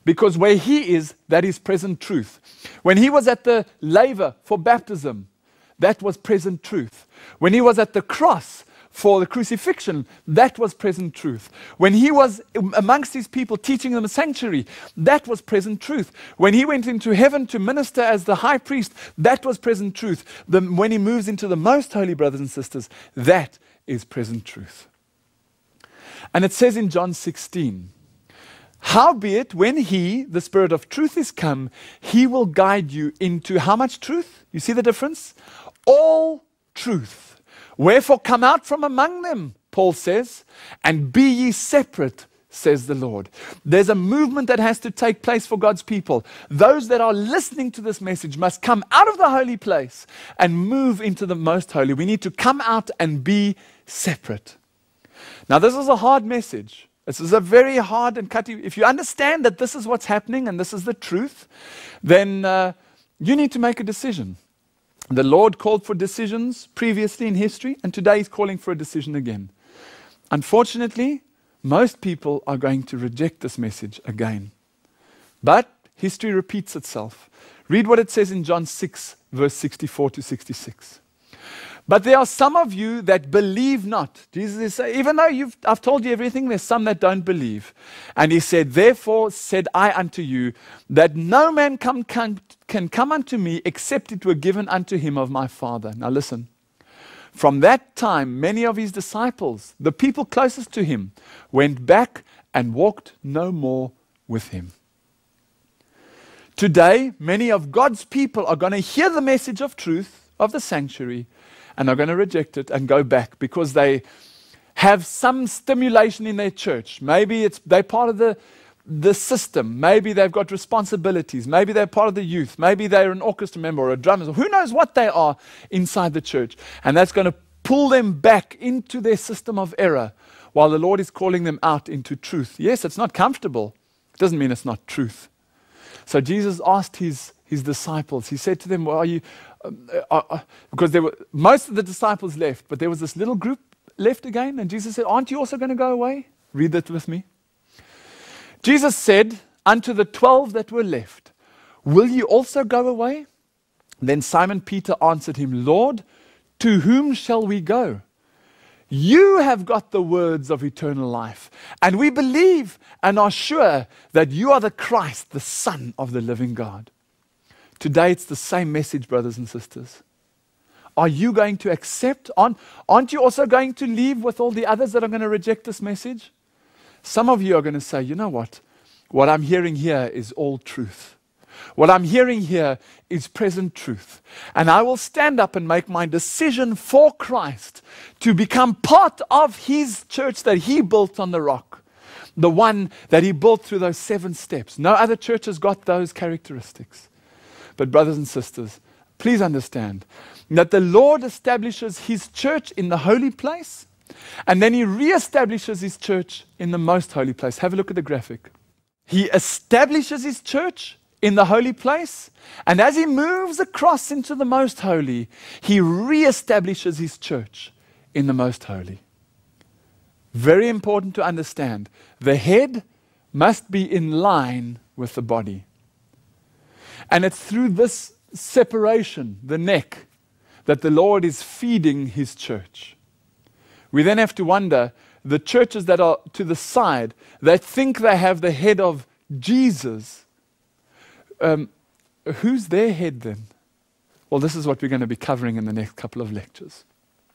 Because where he is, that is present truth. When he was at the laver for baptism, that was present truth. When he was at the cross for the crucifixion, that was present truth. When he was amongst his people teaching them a sanctuary, that was present truth. When he went into heaven to minister as the high priest, that was present truth. The, when he moves into the most holy, brothers and sisters, that is present truth. And it says in John sixteen, howbeit, when he, the Spirit of truth, is come, he will guide you into how much truth? You see the difference? All truth. Wherefore come out from among them, Paul says, and be ye separate, says the Lord. There's a movement that has to take place for God's people. Those that are listening to this message must come out of the holy place and move into the most holy. We need to come out and be separate. Now, this is a hard message. This is a very hard and cutting. If you understand that this is what's happening and this is the truth, then uh, you need to make a decision. The Lord called for decisions previously in history, and today He's calling for a decision again. Unfortunately, most people are going to reject this message again. But history repeats itself. Read what it says in John six, verse sixty-four to sixty-six. But there are some of you that believe not. Jesus is saying, even though you've, I've told you everything, there's some that don't believe. And he said, therefore said I unto you, that no man come, can, can come unto me, except it were given unto him of my Father. Now listen. From that time, many of his disciples, the people closest to him, went back and walked no more with him. Today, many of God's people are going to hear the message of truth, of the sanctuary, and are going to reject it and go back because they have some stimulation in their church. Maybe it's they're part of the, the system. Maybe they've got responsibilities. Maybe they're part of the youth. Maybe they're an orchestra member or a drummer. Who knows what they are inside the church. And that's going to pull them back into their system of error while the Lord is calling them out into truth. Yes, it's not comfortable. It doesn't mean it's not truth. So Jesus asked his, his disciples, he said to them, well, are you... Uh, uh, because there were most of the disciples left, but there was this little group left again, and Jesus said, aren't you also going to go away? Read that with me. Jesus said unto the twelve that were left, will you also go away? Then Simon Peter answered him, Lord, to whom shall we go? You have got the words of eternal life, and we believe and are sure that you are the Christ, the Son of the living God. Today it's the same message, brothers and sisters. Are you going to accept? Aren't you also going to leave with all the others that are going to reject this message? Some of you are going to say, you know what? What I'm hearing here is all truth. What I'm hearing here is present truth. And I will stand up and make my decision for Christ to become part of His church that He built on the rock. The one that He built through those seven steps. No other church has got those characteristics. But brothers and sisters, please understand that the Lord establishes His church in the holy place, and then He reestablishes His church in the most holy place. Have a look at the graphic. He establishes His church in the holy place, and as He moves across into the most holy, He reestablishes His church in the most holy. Very important to understand. The head must be in line with the body. And it's through this separation, the neck, that the Lord is feeding His church. We then have to wonder, the churches that are to the side, that think they have the head of Jesus, um, who's their head then? Well, this is what we're going to be covering in the next couple of lectures.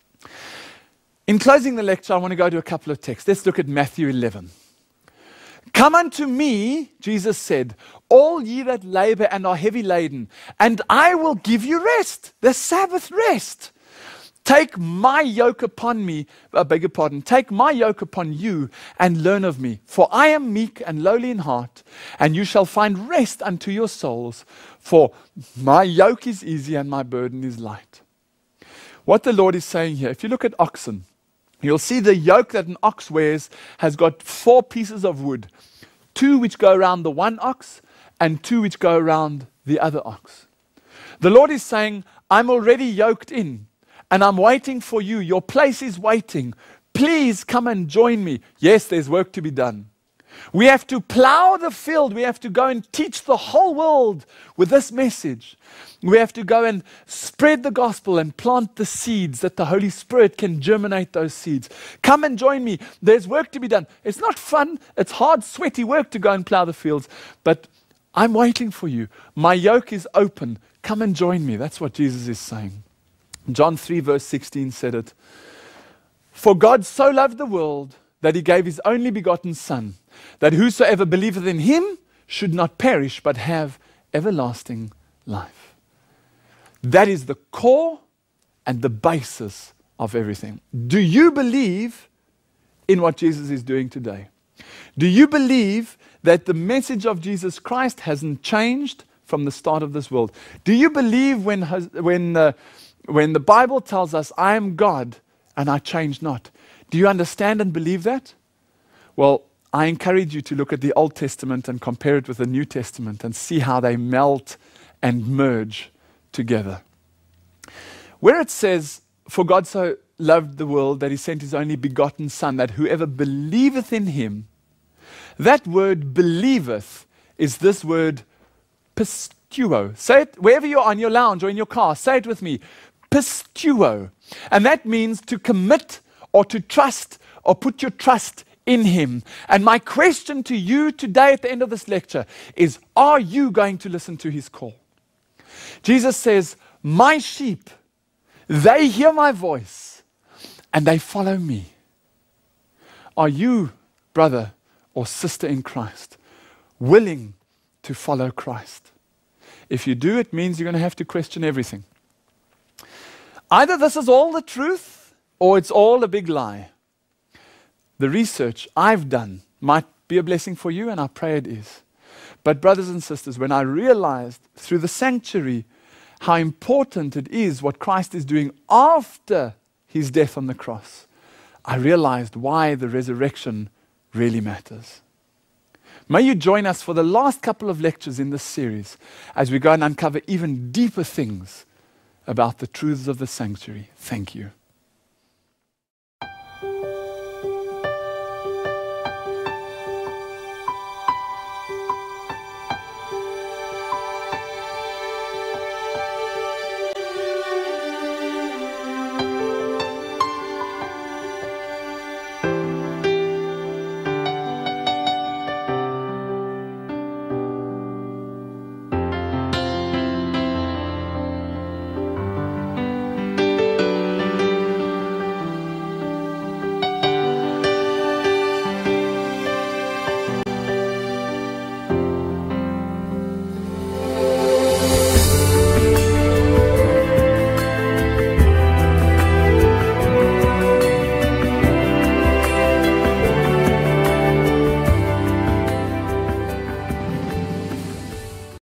In closing the lecture, I want to go to a couple of texts. Let's look at Matthew eleven. Come unto me, Jesus said, all ye that labor and are heavy laden, and I will give you rest, the Sabbath rest. Take my yoke upon me, I beg your pardon, take my yoke upon you and learn of me. For I am meek and lowly in heart, and you shall find rest unto your souls. For my yoke is easy and my burden is light. What the Lord is saying here, if you look at oxen, you'll see the yoke that an ox wears has got four pieces of wood. Two which go around the one ox and two which go around the other ox. The Lord is saying, I'm already yoked in and I'm waiting for you. Your place is waiting. Please come and join me. Yes, there's work to be done. We have to plow the field. We have to go and teach the whole world with this message. We have to go and spread the gospel and plant the seeds that the Holy Spirit can germinate those seeds. Come and join me. There's work to be done. It's not fun. It's hard, sweaty work to go and plow the fields. But I'm waiting for you. My yoke is open. Come and join me. That's what Jesus is saying. John three verse sixteen said it. For God so loved the world that he gave his only begotten Son, that whosoever believeth in him should not perish, but have everlasting life. That is the core and the basis of everything. Do you believe in what Jesus is doing today? Do you believe that the message of Jesus Christ hasn't changed from the start of this world? Do you believe when, when, uh, when the Bible tells us, I am God and I change not? Do you understand and believe that? Well, I encourage you to look at the Old Testament and compare it with the New Testament and see how they melt and merge together. Where it says, for God so loved the world that he sent his only begotten Son, that whoever believeth in him, that word believeth is this word pistuo. Say it wherever you are, in your lounge or in your car, say it with me. Pistuo. And that means to commit or to trust or put your trust in him. And my question to you today at the end of this lecture is, are you going to listen to his call? Jesus says, my sheep, they hear my voice and they follow me. Are you, brother or sister in Christ, willing to follow Christ? If you do, it means you're going to have to question everything. Either this is all the truth or it's all a big lie. The research I've done might be a blessing for you, and I pray it is. But brothers and sisters, when I realized through the sanctuary how important it is what Christ is doing after his death on the cross, I realized why the resurrection really matters. May you join us for the last couple of lectures in this series as we go and uncover even deeper things about the truths of the sanctuary. Thank you.